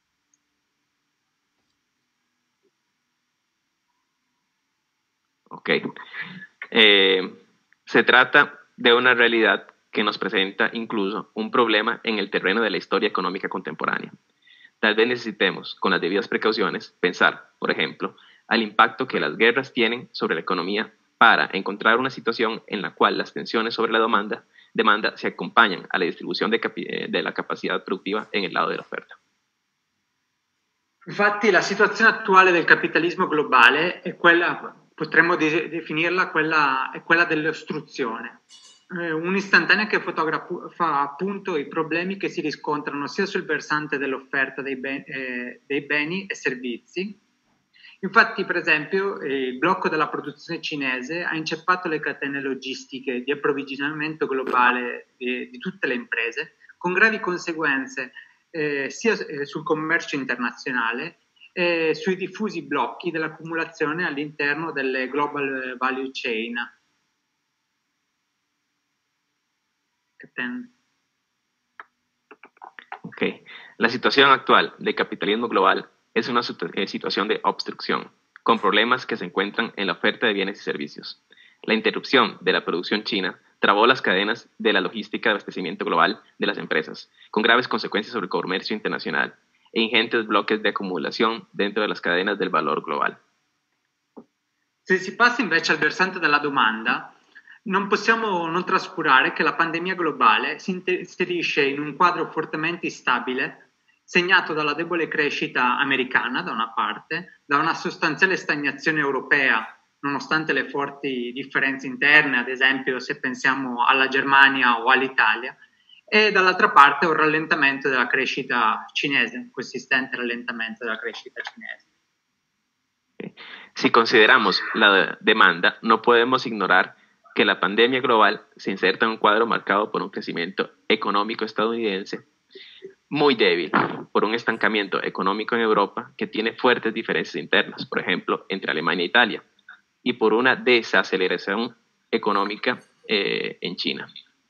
Ok. Eh, se trata de una realidad que nos presenta incluso un problema en el terreno de la historia económica contemporánea. Tal vez necesitemos, con las debidas precauciones, pensar, por ejemplo, al impacto que las guerras tienen sobre la economía para encontrar una situación en la cual las tensiones sobre la demanda, demanda se acompañan a la distribución de, capi- de la capacidad productiva en el lado de la oferta. Infatti la situazione attuale del capitalismo globale è quella, potremmo de- definirla, quella, è quella dell'ostruzione. Eh, un'istantanea che fotografa fa appunto i problemi che si riscontrano sia sul versante dell'offerta dei, ben- eh, dei beni e servizi. Infatti, per esempio, eh, il blocco della produzione cinese ha inceppato le catene logistiche di approvvigionamento globale di, di tutte le imprese, con gravi conseguenze eh, sia eh, sul commercio internazionale e sui diffusi blocchi dell'accumulazione all'interno delle global value chain. Okay. La situación actual del capitalismo global es una situación de obstrucción, con problemas que se encuentran en la oferta de bienes y servicios. La interrupción de la producción china trabó las cadenas de la logística de abastecimiento global de las empresas, con graves consecuencias sobre el comercio internacional e ingentes bloques de acumulación dentro de las cadenas del valor global. Se si passa invece al versante della domanda, non possiamo non trascurare che la pandemia globale si inserisce in un quadro fortemente instabile, segnato dalla debole crescita americana da una parte, da una sostanziale stagnazione europea, nonostante le forti differenze interne, ad esempio se pensiamo alla Germania o all'Italia, e dall'altra parte un rallentamento della crescita cinese, un consistente rallentamento della crescita cinese. Si consideramos la demanda, no podemos ignorar que la pandemia global se inserta en un cuadro marcado por un crecimiento económico estadounidense muy débil, por un estancamiento económico en Europa que tiene fuertes diferencias internas, por ejemplo, entre Alemania e Italia, y por una desaceleración económica eh, en China.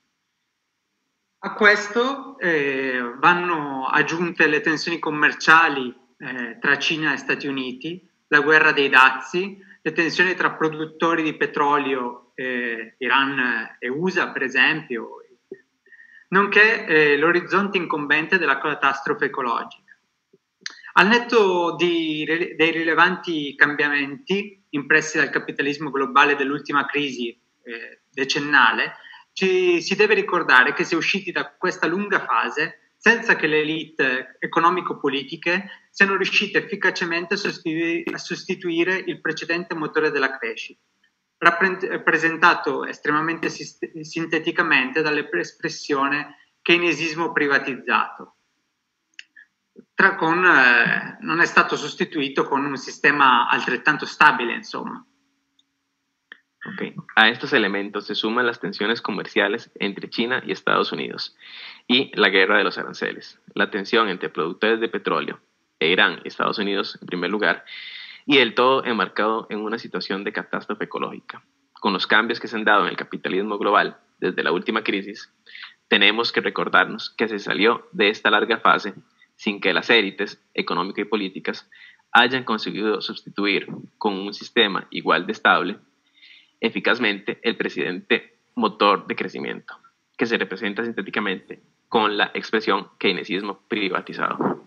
A questo eh, vanno aggiunte le tensioni commerciali eh, tra Cina e Stati Uniti, la guerra dei dazi, le tensioni tra produttori di petrolio, eh, Iran e U S A per esempio, nonché eh, l'orizzonte incombente della catastrofe ecologica. Al netto di, dei rilevanti cambiamenti impressi dal capitalismo globale dell'ultima crisi eh, decennale, ci si deve ricordare che si è usciti da questa lunga fase senza che le elite economico-politiche siano riuscite efficacemente a sostituire, a sostituire il precedente motore della crescita, rappresentato estremamente sinteticamente dall'espressione keynesismo privatizzato. Tra, con, eh, non è stato sostituito con un sistema altrettanto stabile, insomma. Okay. A estos elementos se suman las tensiones comerciales entre China y Estados Unidos y la guerra de los aranceles, la tensión entre productores de petróleo e Irán y Estados Unidos en primer lugar, y el todo enmarcado en una situación de catástrofe ecológica. Con los cambios que se han dado en el capitalismo global desde la última crisis, tenemos que recordarnos que se salió de esta larga fase sin que las élites económicas y políticas hayan conseguido sustituir con un sistema igual de estable eficazmente el presidente motor de crecimiento, que se representa sintéticamente con la expresión keynesiismo privatizzato.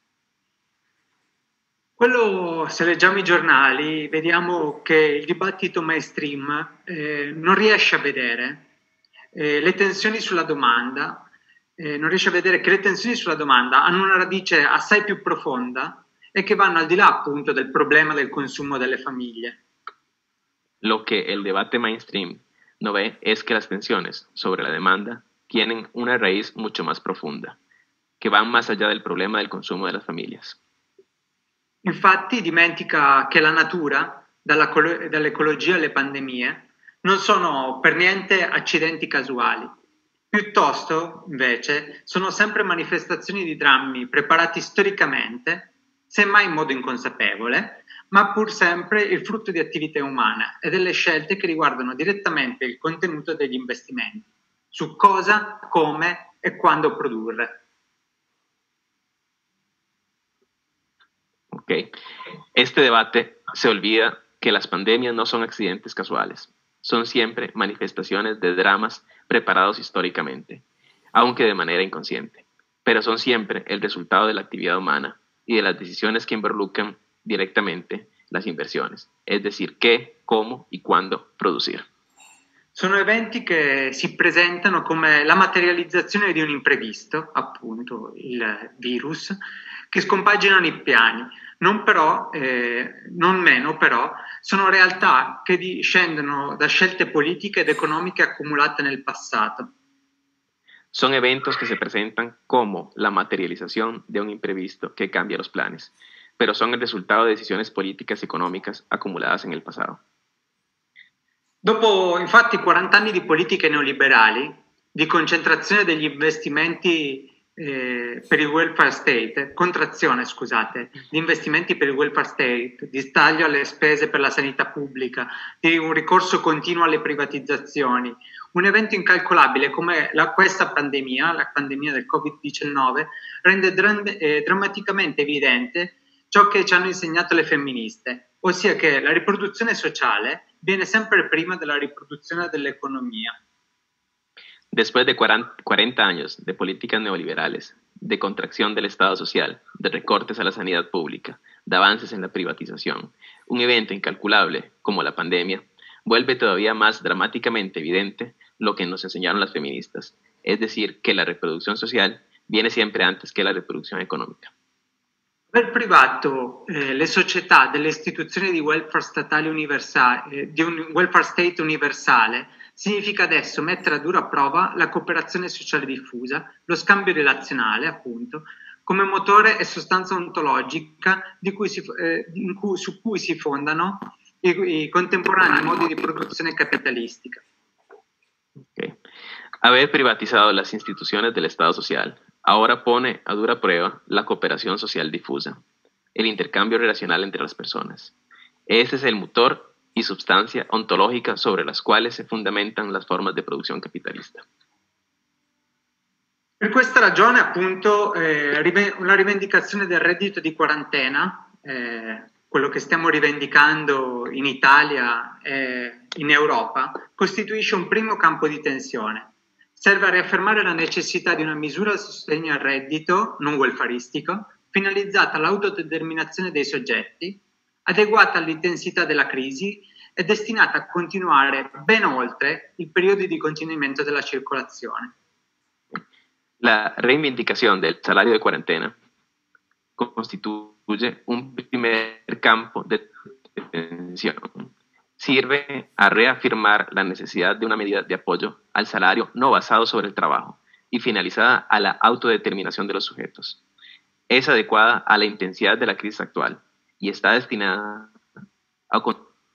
Quello, se leggiamo i giornali, vediamo che il dibattito mainstream eh, non riesce a vedere eh, le tensioni sulla domanda, eh, non riesce a vedere che le tensioni sulla domanda hanno una radice assai più profonda e che vanno al di là appunto del problema del consumo delle famiglie. Lo que el debate mainstream no ve es que las tensiones sobre la demanda tienen una raíz mucho más profunda, que van más allá del problema del consumo de las familias. Infatti dimentica che la natura, dalla, dall'ecologia alle pandemie, non sono per niente accidenti casuali. Piuttosto, invece, sono sempre manifestazioni di drammi preparati storicamente, semmai in modo inconsapevole, ma pur sempre il frutto di attività umane e delle scelte che riguardano direttamente il contenuto degli investimenti, su cosa, come e quando produrre. Ok. Este debate se olvida que las pandemias no son accidentes casuales, son siempre manifestaciones de dramas preparados históricamente, aunque de manera inconsciente, pero son siempre el resultado de la actividad humana y de las decisiones que involucran directamente las inversiones, es decir, qué, cómo y cuándo producir. Sono eventi che si presentano come la materializzazione di un imprevisto, appunto il virus, che scompaginano i piani, non, però, eh, non meno però, sono realtà che discendono da scelte politiche ed economiche accumulate nel passato. Son eventos que se presentan como la materialización de un imprevisto que cambia los planes, pero son el resultado de decisiones políticas y económicas acumuladas en el pasado. Dopo infatti quaranta anni di politiche neoliberali, di concentrazione degli investimenti eh, per il welfare state, contrazione scusate, di investimenti per il welfare state, di taglio alle spese per la sanità pubblica, di un ricorso continuo alle privatizzazioni, un evento incalcolabile come la, questa pandemia, la pandemia del covid diciannove, rende dr- eh, drammaticamente evidente ciò che ci hanno insegnato le femministe, ossia che la riproduzione sociale viene sempre prima della riproduzione dell'economia. Después de cuarenta años de políticas neoliberales, de contracción del Estado social, de recortes a la sanidad pública, de avances en la privatización, un evento incalculable como la pandemia vuelve todavía más dramáticamente evidente lo que nos enseñaron las feministas, es decir, que la reproducción social viene siempre antes que la reproduzione economica. Per privato, eh, le società delle istituzioni di welfare statali universali, eh, di un welfare state universale, significa adesso mettere a dura prova la cooperazione sociale diffusa, lo scambio relazionale, appunto, come motore e sostanza ontologica di cui si, eh, in cui, su cui si fondano i, i contemporanei modi di produzione capitalistica. Okay. Haber privatizado las instituciones del Estado social ahora pone a dura prueba la cooperación social difusa, el intercambio relacional entre las personas. Ese es el motor y sustancia ontológica sobre las cuales se fundamentan las formas de producción capitalista. Per questa ragione, appunto, eh, la rivendicazione del reddito di quarantena, eh, quello che stiamo rivendicando in Italia e in Europa, costituisce un primo campo di tensione. Serve a riaffermare la necessità di una misura di sostegno al reddito non welfaristico, finalizzata all'autodeterminazione dei soggetti, adeguata all'intensità della crisi e destinata a continuare ben oltre il periodo di contenimento della circolazione. La reivindicación del salario de cuarentena constituye un primer campo de tensión. Sirve a reafirmar la necesidad de una medida de apoyo al salario no basado sobre el trabajo y finalizada a la autodeterminación de los sujetos. Es adecuada a la intensidad de la crisis actual y está destinada a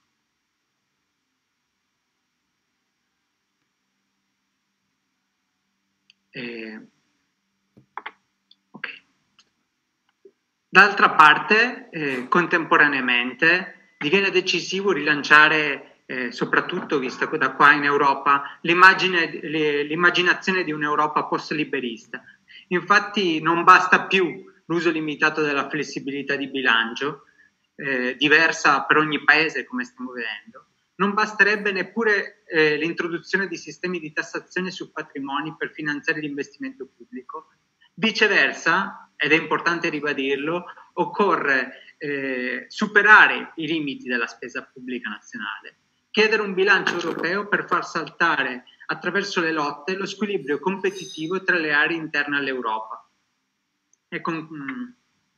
eh, okay. D'altra parte, eh, contemporaneamente diviene decisivo rilanciare, eh, soprattutto visto da qua in Europa, l'immagine, l'immaginazione di un'Europa post-liberista. Infatti non basta più l'uso limitato della flessibilità di bilancio, eh, diversa per ogni paese come stiamo vedendo, non basterebbe neppure eh, l'introduzione di sistemi di tassazione su patrimoni per finanziare l'investimento pubblico. Viceversa, ed è importante ribadirlo, occorre eh, superare i limiti della spesa pubblica nazionale, chiedere un bilancio europeo per far saltare attraverso le lotte lo squilibrio competitivo tra le aree interne all'Europa. E con, mm.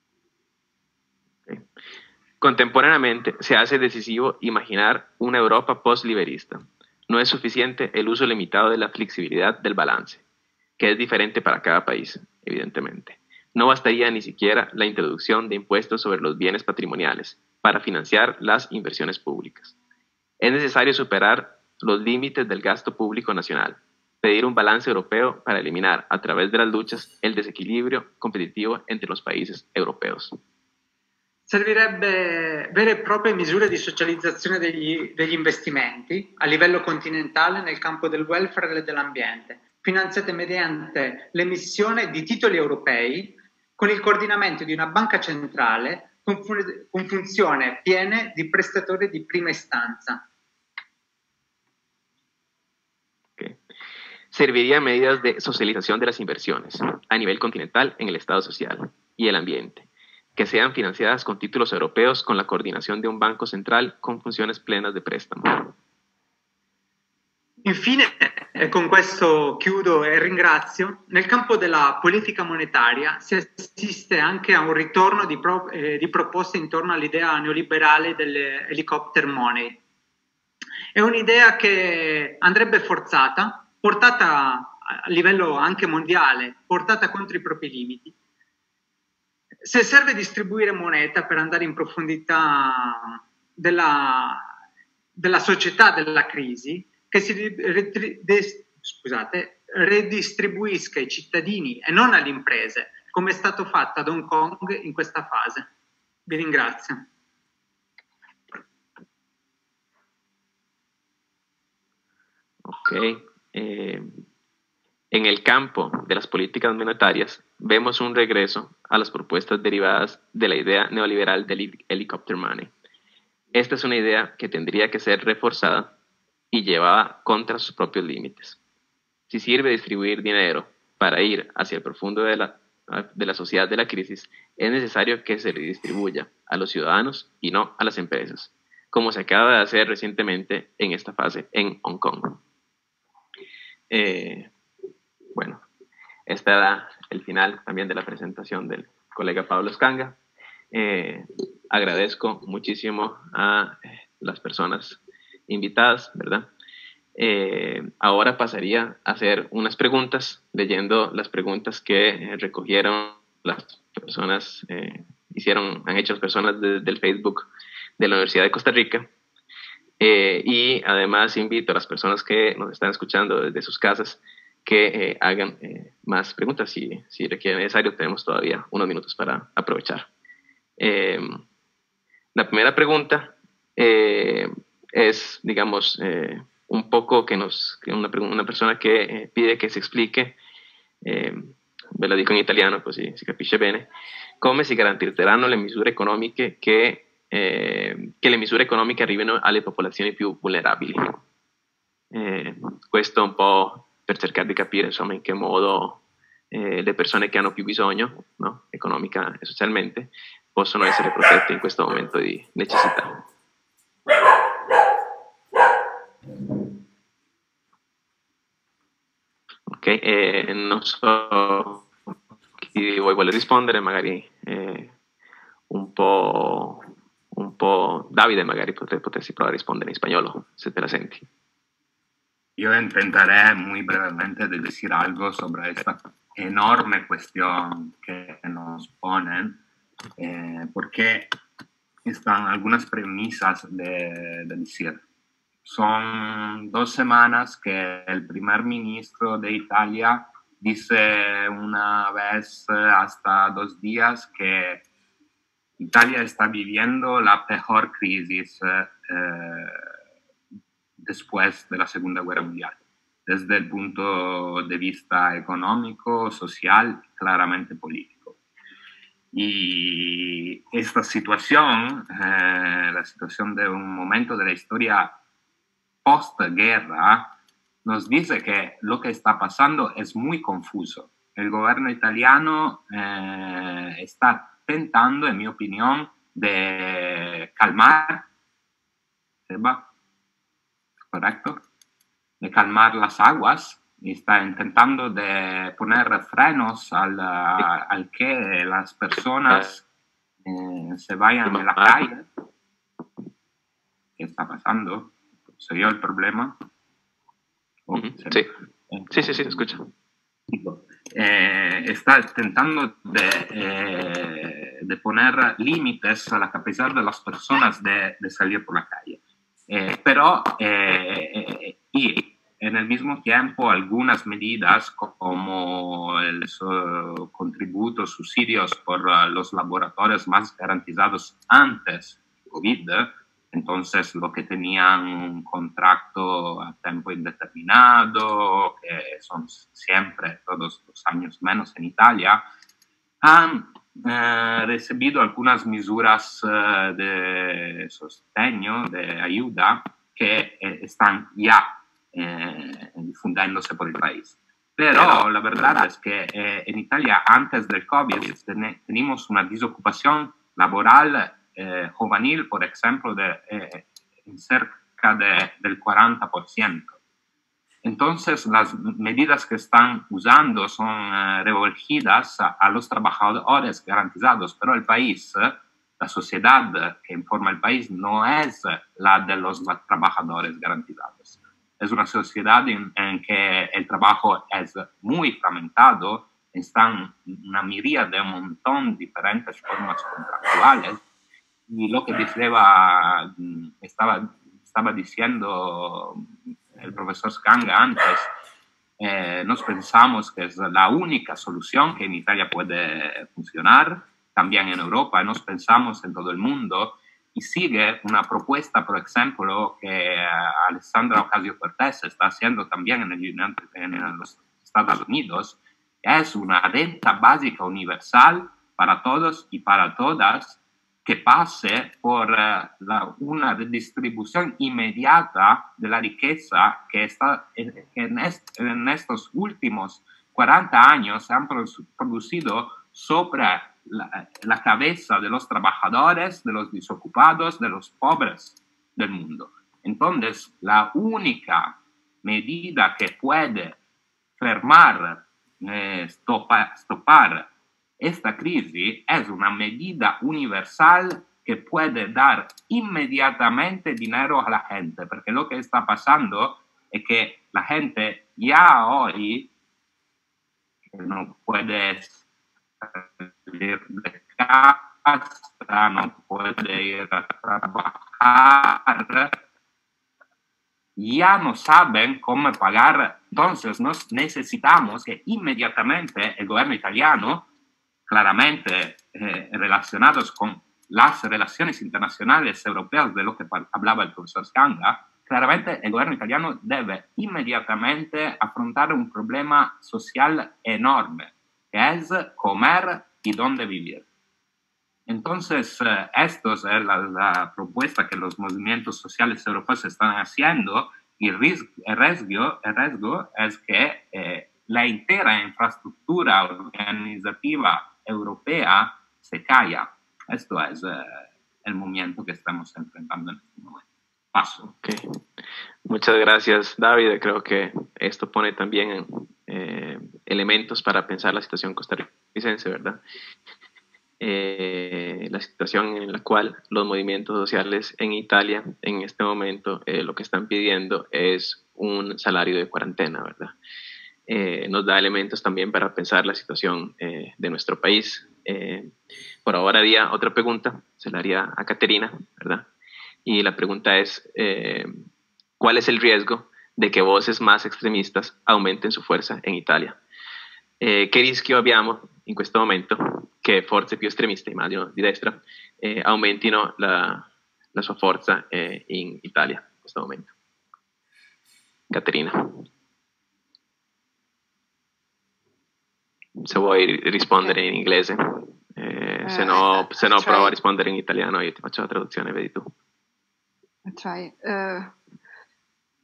okay. Contemporáneamente se hace decisivo imaginar una Europa post-liberista. No es suficiente el uso limitado de la flexibilidad del balance, que es diferente para cada país, evidentemente. No bastaría ni siquiera la introducción de impuestos sobre los bienes patrimoniales para financiar las inversiones públicas. Es necesario superar los límites del gasto público nacional, pedir un balance europeo para eliminar a través de las luchas el desequilibrio competitivo entre los países europeos. Servirebbe vere e proprie misure di socializzazione degli, degli investimenti a livello continentale nel campo del welfare e dell'ambiente, finanziate mediante l'emissione di titoli europei con il coordinamento di una banca centrale con, fun- con funzione piene di prestatore di prima istanza. Okay. Serviría medidas de socialización de las inversiones a nivel continental en el Estado social y el ambiente, que sean financiadas con títulos europeos con la coordinación de un banco central con funciones plenas de préstamo. Infine, e con questo chiudo e ringrazio, nel campo della politica monetaria si assiste anche a un ritorno di, pro, eh, di proposte intorno all'idea neoliberale dell'helicopter money. È un'idea che andrebbe forzata, portata a livello anche mondiale, portata contro i propri limiti. Se serve distribuire moneta per andare in profondità della, della società della crisi, che si ritri, de, scusate, redistribuisca ai cittadini e non alle imprese, come è stato fatto ad Hong Kong in questa fase. Vi ringrazio. Ok. Eh, en el campo de las políticas monetarias, vemos un regreso a las propuestas derivadas de la idea neoliberal del helicopter money. Esta es una idea que tendría que ser reforzada y llevada contra sus propios límites. Si sirve distribuir dinero para ir hacia el profundo de la, de la sociedad de la crisis, es necesario que se redistribuya a los ciudadanos y no a las empresas, como se acaba de hacer recientemente en esta fase en Hong Kong. Eh, bueno, este era el final también de la presentación del colega Pablo Escanga. Eh, agradezco muchísimo a las personas invitadas, ¿verdad? Eh, ahora pasaría a hacer unas preguntas, leyendo las preguntas que recogieron las personas, eh, hicieron, han hecho las personas de, del Facebook de la Universidad de Costa Rica. Eh, y además invito a las personas que nos están escuchando desde sus casas que eh, hagan eh, más preguntas. Si, si requiere necesario, tenemos todavía unos minutos para aprovechar. Eh, la primera pregunta eh, es, digamos, eh, un poco que nos, que una, una persona que eh, pide che si explique, eh, ve la dico in italiano così si capisce bene, come si garantiranno le misure economiche che, eh, che le misure economiche arrivino alle popolazioni più vulnerabili. Eh, questo un po' per cercare di capire insomma in che modo eh, le persone che hanno più bisogno, no? Economica e socialmente, possono essere protette in questo momento di necessità. Ok, eh, non so chi di voi vuole rispondere, magari eh, un po', un po' Davide, magari potresti poter provare a rispondere in spagnolo, se te la senti. Yo intentaré muy brevemente de decir algo sobre esta enorme cuestión que nos ponen, eh, porque están algunas premisas de, de decir. Son dos semanas que el primer ministro de Italia dice una vez hasta dos días que Italia está viviendo la peor crisis eh, después de la Segunda Guerra Mundial, desde el punto de vista económico, social, claramente político. Y esta situación, eh, la situación de un momento de la historia postguerra nos dice que lo que está pasando es muy confuso. El gobierno italiano eh, está tentando, en mi opinión, de calmar, ¿seba? ¿Correcto? De calmar las aguas y está intentando de poner frenos al, al que las personas eh, se vayan a la calle. ¿Qué está pasando? ¿Se vio el problema? Oh, sí. sí, sí, sí, se escucha. Eh, está intentando de, eh, de poner límites a la capacidad de las personas de, de salir por la calle. Eh, pero, eh, y en el mismo tiempo, algunas medidas como el so, contributo, subsidios por uh, los laboratorios más garantizados antes de COVID, entonces lo que tenían un contrato a tiempo indeterminado, que son siempre todos los años menos en Italia, han eh, recibido algunas medidas eh, de sostegno, de ayuda, que eh, están ya eh, difundiéndose por el país. Pero la verdad es que eh, en Italia, antes del COVID, ten- teníamos una desocupación laboral eh, juvenil, por ejemplo, de eh, cerca de, del cuarenta por ciento. Entonces, las medidas que están usando son eh, revolgidas a, a los trabajadores garantizados, pero el país, eh, la sociedad que informa el país, no es la de los trabajadores garantizados. Es una sociedad en, en que el trabajo es muy fragmentado, están una miríada de un montón de diferentes formas contractuales, y lo que diceva, estaba, estaba diciendo el profesor Scanga antes, eh, nos pensamos que es la única solución que en Italia puede funcionar, también en Europa, nos pensamos en todo el mundo, y sigue una propuesta, por ejemplo, que uh, Alessandra Ocasio-Cortez está haciendo también en, el, en los Estados Unidos, que es una renta básica universal para todos y para todas, que pase por uh, la, una redistribución inmediata de la riqueza que, está, en, en, est, en estos últimos cuarenta años se han produ- producido sobre la, la cabeza de los trabajadores, de los desocupados, de los pobres del mundo. Entonces, la única medida que puede fermar, eh, stopar, stopar esta crisis es una medida universal que puede dar inmediatamente dinero a la gente, porque lo que está pasando es que la gente ya hoy no puede salir de casa, no puede ir a trabajar, ya no saben cómo pagar. Entonces nos necesitamos que inmediatamente el gobierno italiano, claramente eh, relacionados con las relaciones internacionales europeas de lo que hablaba el profesor Scanga, claramente el gobierno italiano debe inmediatamente afrontar un problema social enorme, que es comer y dónde vivir. Entonces, eh, esto es la, la propuesta que los movimientos sociales europeos están haciendo, y el riesgo, el riesgo, el riesgo es que eh, la entera infraestructura organizativa europea se calla. Esto es eh, el momento que estamos enfrentando en este momento. Paso. Okay. Muchas gracias, David. Creo que esto pone también eh, elementos para pensar la situación costarricense, ¿verdad? Eh, la situación en la cual los movimientos sociales en Italia en este momento eh, lo que están pidiendo es un salario de cuarentena, ¿verdad? Eh, nos da elementos también para pensar la situación eh, de nuestro país. Eh, por ahora haría otra pregunta, se la haría a Caterina, ¿verdad? Y la pregunta es, eh, ¿cuál es el riesgo de que voces más extremistas aumenten su fuerza in Italia? Eh, che rischio abbiamo in questo momento che forze più estremiste, immagino di destra, eh, aumentino la, la sua forza eh, in Italia in questo momento? Caterina, se vuoi rispondere in inglese, eh, se no, se no provo a rispondere in italiano, io ti faccio la traduzione, vedi tu. I try. Uh,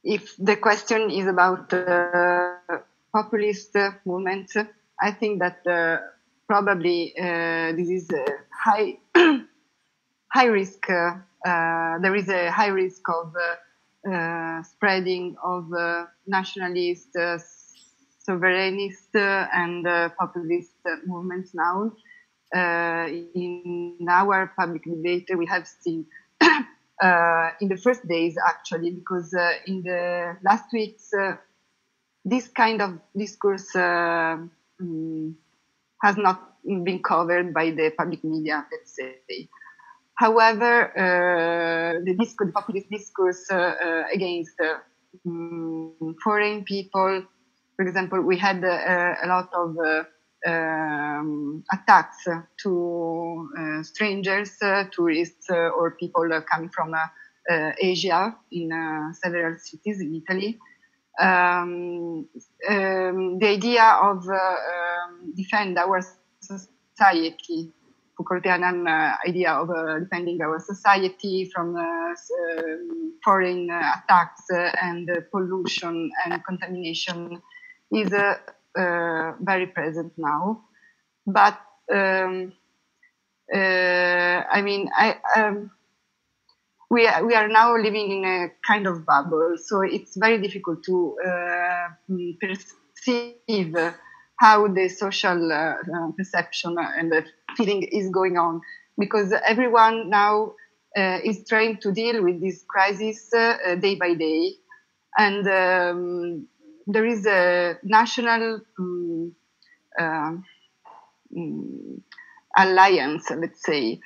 if the question is about uh, populist movements, I think that uh, probably uh, this is a high high risk. Uh, uh, there is a high risk of uh, uh, spreading of uh, nationalist, uh, sovereignist, uh, and uh, populist uh, movements now. Uh, in our public debate, we have seen uh, in the first days, actually, because uh, in the last weeks, uh, this kind of discourse uh, um, has not been covered by the public media, let's say. However, uh, the, discourse, the populist discourse uh, uh, against uh, um, foreign people, for example, we had uh, a lot of uh, um, attacks to uh, strangers, uh, tourists, uh, or people uh, coming from uh, uh, Asia in uh, several cities in Italy. Um, um, the idea of uh, um, defend our society, Foucaultian uh, idea of uh, defending our society from uh, uh, foreign uh, attacks uh, and uh, pollution and contamination is uh, uh, very present now. But um, uh, I mean, I, um, we are, we are now living in a kind of bubble, so it's very difficult to uh, perceive how the social uh, perception and the feeling is going on, because everyone now uh, is trying to deal with this crisis uh, day by day, and um, there is a national um, uh, um, alliance, let's say,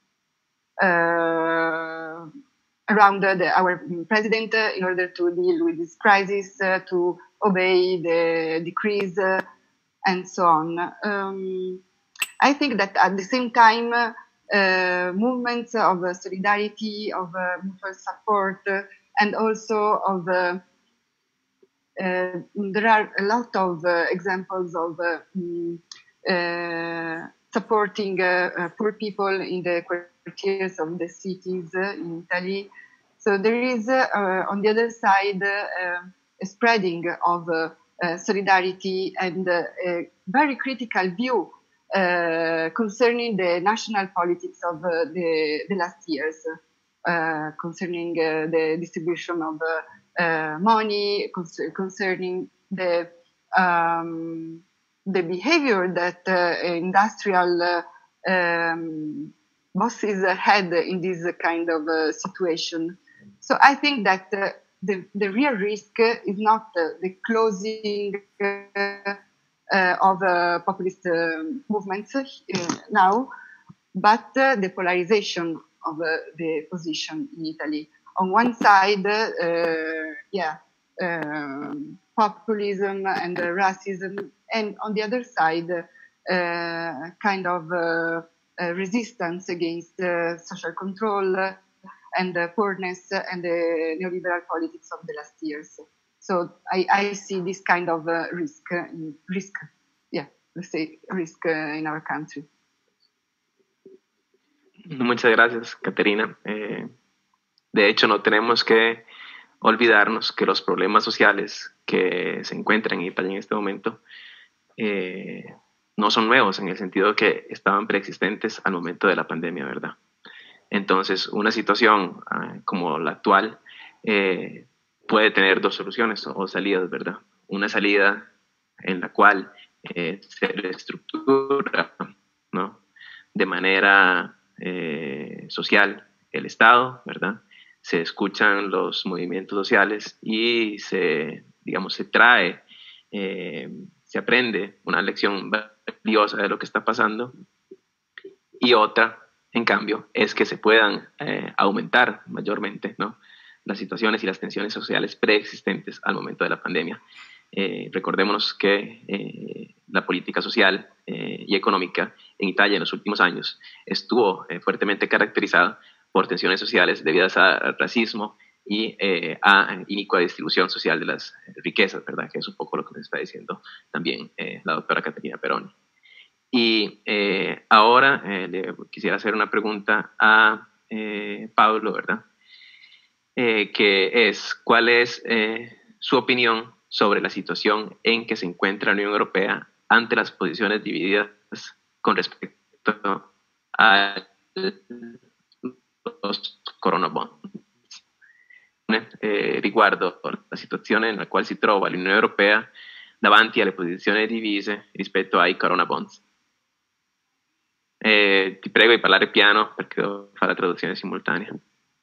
uh, around uh, the, our president uh, in order to deal with this crisis, uh, to obey the decrees, uh, and so on. Um, I think that at the same time, uh, uh, movements of uh, solidarity, of uh, mutual support, uh, and also of uh, uh, there are a lot of uh, examples of uh, um, uh, supporting uh, uh, poor people in the quartiers of the cities uh, in Italy. So there is, uh, uh, on the other side, uh, a spreading of uh, uh, solidarity and uh, a very critical view uh, concerning the national politics of uh, the, the last years, uh, concerning uh, the distribution of uh, uh, money, con- concerning the um, the behavior that uh, industrial uh, um, bosses had in this kind of uh, situation. So I think that uh, the, the real risk is not uh, the closing uh, uh, of uh, populist uh, movements uh, now, but uh, the polarization of uh, the position in Italy. On one side, uh, yeah, uh, populism and uh, racism, and on the other side, uh, kind of uh, uh, resistance against uh, social control uh, and uh, poorness and the neoliberal politics of the last years. So I, I see this kind of uh, risk, uh, risk, yeah, let's say risk uh, in our country. Muchas gracias, Caterina. Eh, de hecho, no tenemos que olvidarnos que los problemas sociales que se encuentran en Italia en este momento eh, no son nuevos, en el sentido que estaban preexistentes al momento de la pandemia, ¿verdad? Entonces, una situación eh, como la actual eh, puede tener dos soluciones o, o salidas, ¿verdad? Una salida en la cual eh, se reestructura, ¿no?, de manera eh, social el Estado, ¿verdad? Se escuchan los movimientos sociales y se, digamos, se trae, eh, se aprende una lección valiosa de lo que está pasando. Y otra, en cambio, es que se puedan eh, aumentar mayormente, ¿no?, las situaciones y las tensiones sociales preexistentes al momento de la pandemia. Eh, recordémonos que eh, la política social eh, y económica en Italia en los últimos años estuvo eh, fuertemente caracterizada por tensiones sociales debidas a racismo y eh, a inicua distribución social de las riquezas, ¿verdad? Que es un poco lo que nos está diciendo también eh, la doctora Caterina Peroni. Y eh, ahora eh, le quisiera hacer una pregunta a eh, Pablo, ¿verdad? eh, que es cuál es eh, su opinión sobre la situación en que se encuentra la Unión Europea ante las posiciones divididas con respecto a los corona bonds. Eh, riguardo la situazione nella quale si trova l'Unione Europea davanti alle posizioni divise rispetto ai corona bonds. Eh, ti prego di parlare piano perché devo fare la traduzione simultanea.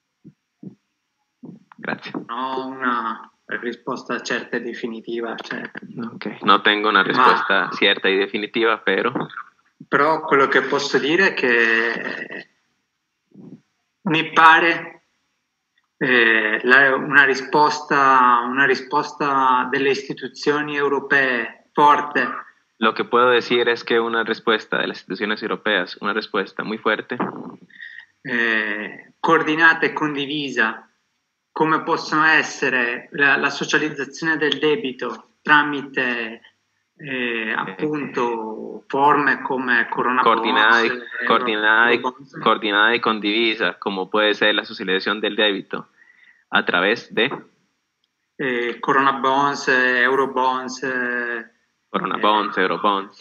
Grazie. No, una risposta certa e definitiva. Cioè. Ok, no tengo una risposta Ma... cierta y definitiva, però... Però quello che posso dire è che mi pare eh, la, una, risposta, una risposta delle istituzioni europee forte. Lo que puedo decir es que una respuesta de las instituciones europeas, una respuesta muy fuerte, eh, coordinata e condivisa, come possono essere la, la socializzazione del debito tramite eh, appunto forme come Corona coordinada y, Bonds, coordinada, y, Eurobonds. coordinada y condivisa, como puede ser la socialización del débito a través de eh, Corona Bonds, Eurobonds, eh, Corona Bonds, eh, Eurobonds.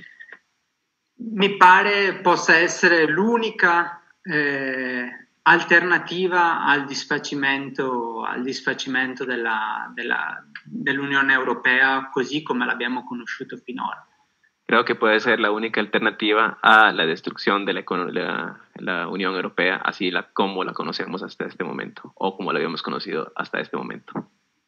Mi pare possa essere l'unica eh, alternativa al disfacimento, al disfacimento della, della, dell'Unione Europea così come l'abbiamo conosciuto finora. Creo que puede ser la única alternativa a la destrucción de la, la, la Unión Europea, así la, como la conocemos hasta este momento, o como la habíamos conocido hasta este momento.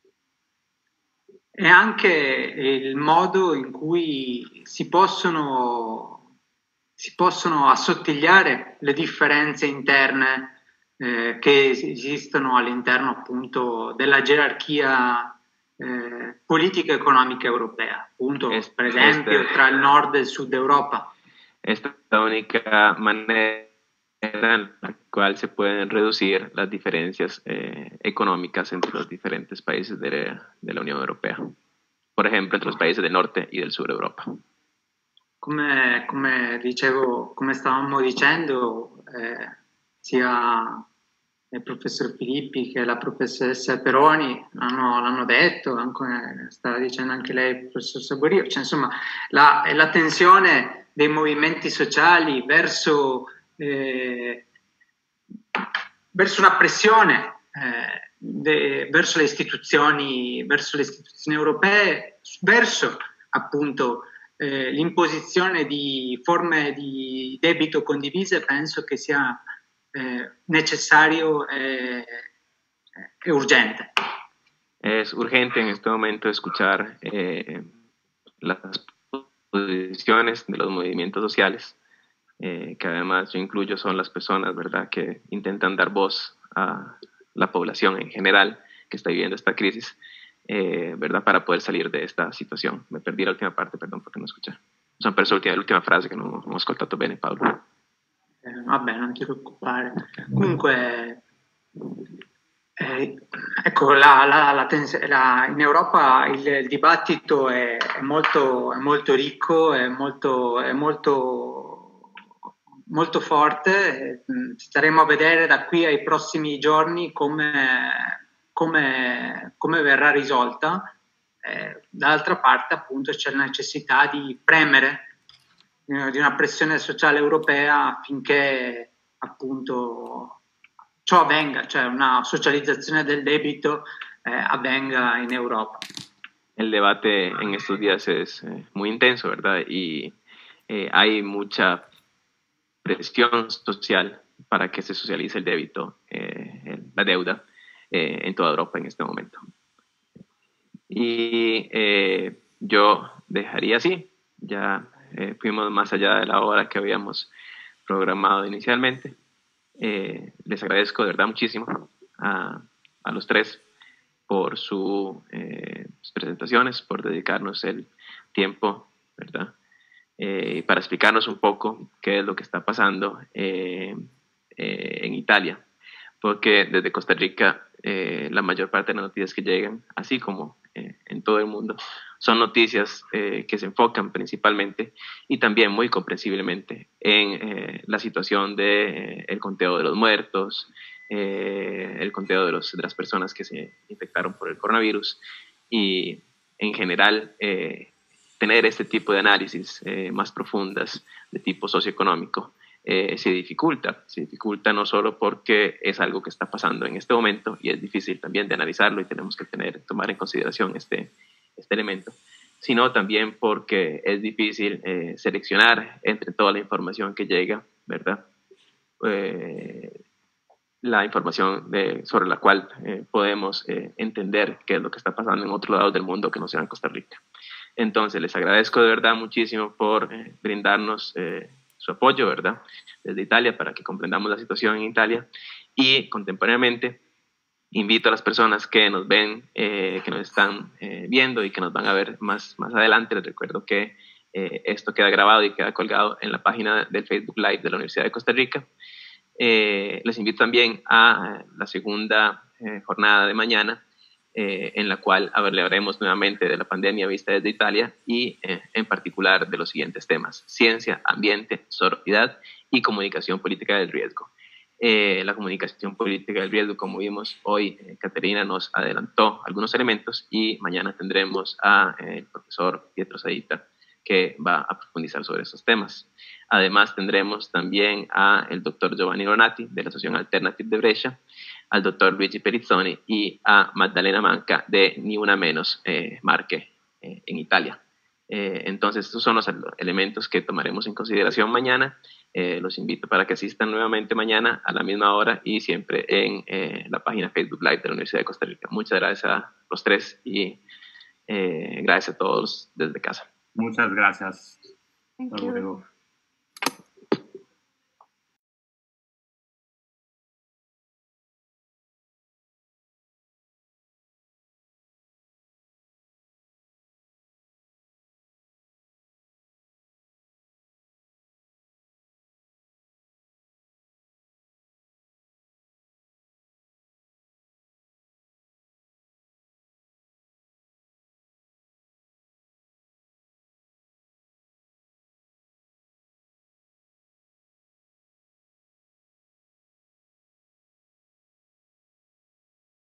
E anche il modo in cui si possono, si possono assottigliare le differenze interne eh, che esistono all'interno appunto della gerarchia Eh, politica economica europea, appunto, es, per esempio esta, tra il nord e il sud Europa. Esta es la única manera en la cual se pueden reducir las diferencias eh, económicas entre los diferentes países de, de la Unión Europea, por ejemplo, entre los países del norte y del sur de Europa. Come, come dicevo, come stavamo dicendo, eh, sia il professor Filippi che la professoressa Peroni l'hanno, l'hanno detto, anche, stava dicendo anche lei, il professor Saborio, cioè, insomma la, la tensione dei movimenti sociali verso, eh, verso una pressione eh, de, verso le istituzioni verso le istituzioni europee, verso appunto eh, l'imposizione di forme di debito condivise, penso che sia Eh, necesario e eh, eh, urgente. Es urgente en este momento escuchar eh, las posiciones de los movimientos sociales, eh, que además yo incluyo son las personas, ¿verdad?, que intentan dar voz a la población en general que está viviendo esta crisis, eh, ¿verdad?, para poder salir de esta situación. Me perdí la última parte, perdón, porque no escuché. Sono perso l'ultima, l'ultima frase che non, non ho ascoltato bene, Paolo. Eh, vabbè, non ti preoccupare. Comunque, eh, ecco, la, la, la tens- la, in Europa il, il dibattito è, è, molto, è molto ricco, è molto, è molto, molto forte. Staremo a vedere da qui ai prossimi giorni come, come, come verrà risolta. Eh, dall'altra parte, appunto, c'è la necessità di premere di una pressione sociale europea affinché appunto ciò avvenga, cioè una socializzazione del debito eh, avvenga in Europa. El debate en estos días es eh, muy intenso, ¿verdad? Y eh, hay mucha presión social para que se socialice el débito, eh, la deuda, eh, en toda Europa en este momento. Y eh, yo dejaría así, ya Eh, fuimos más allá de la hora que habíamos programado inicialmente. Eh, les agradezco de verdad muchísimo a, a los tres por su, eh, sus presentaciones, por dedicarnos el tiempo, ¿verdad? Eh, para explicarnos un poco qué es lo que está pasando eh, eh, en Italia, porque desde Costa Rica eh, la mayor parte de las noticias que llegan, así como eh, en todo el mundo, son noticias eh, que se enfocan principalmente y también muy comprensiblemente en eh, la situación del de, eh, conteo de los muertos, eh, el conteo de, los, de las personas que se infectaron por el coronavirus y en general eh, tener este tipo de análisis eh, más profundas de tipo socioeconómico eh, se dificulta, se dificulta no solo porque es algo que está pasando en este momento y es difícil también de analizarlo y tenemos que tener, tomar en consideración este, este elemento, sino también porque es difícil eh, seleccionar entre toda la información que llega, ¿verdad? Eh, la información de, sobre la cual eh, podemos eh, entender qué es lo que está pasando en otros lados del mundo que no sea en Costa Rica. Entonces, les agradezco de verdad muchísimo por eh, brindarnos eh, su apoyo, ¿verdad? Desde Italia, para que comprendamos la situación en Italia. Y contemporáneamente, invito a las personas que nos ven, eh, que nos están eh, viendo y que nos van a ver más, más adelante. Les recuerdo que eh, esto queda grabado y queda colgado en la página del Facebook Live de la Universidad de Costa Rica. Eh, les invito también a la segunda eh, jornada de mañana, eh, en la cual hablaremos nuevamente de la pandemia vista desde Italia y eh, en particular de los siguientes temas: ciencia, ambiente, sororidad y comunicación política del riesgo. Eh, la comunicación política del riesgo, como vimos hoy, eh, Caterina nos adelantó algunos elementos y mañana tendremos al eh, profesor Pietro Saita, que va a profundizar sobre esos temas. Además, tendremos también al doctor Giovanni Ronati, de la Asociación Alternative de Brescia, al doctor Luigi Perizzoni y a Maddalena Manca, de Ni Una Menos, eh, Marche, eh, en Italia. Eh, entonces, estos son los elementos que tomaremos en consideración mañana. Eh, los invito para que asistan nuevamente mañana a la misma hora y siempre en eh, la página Facebook Live de la Universidad de Costa Rica. Muchas gracias a los tres y eh, gracias a todos desde casa. Muchas gracias. Thank Hasta you. luego.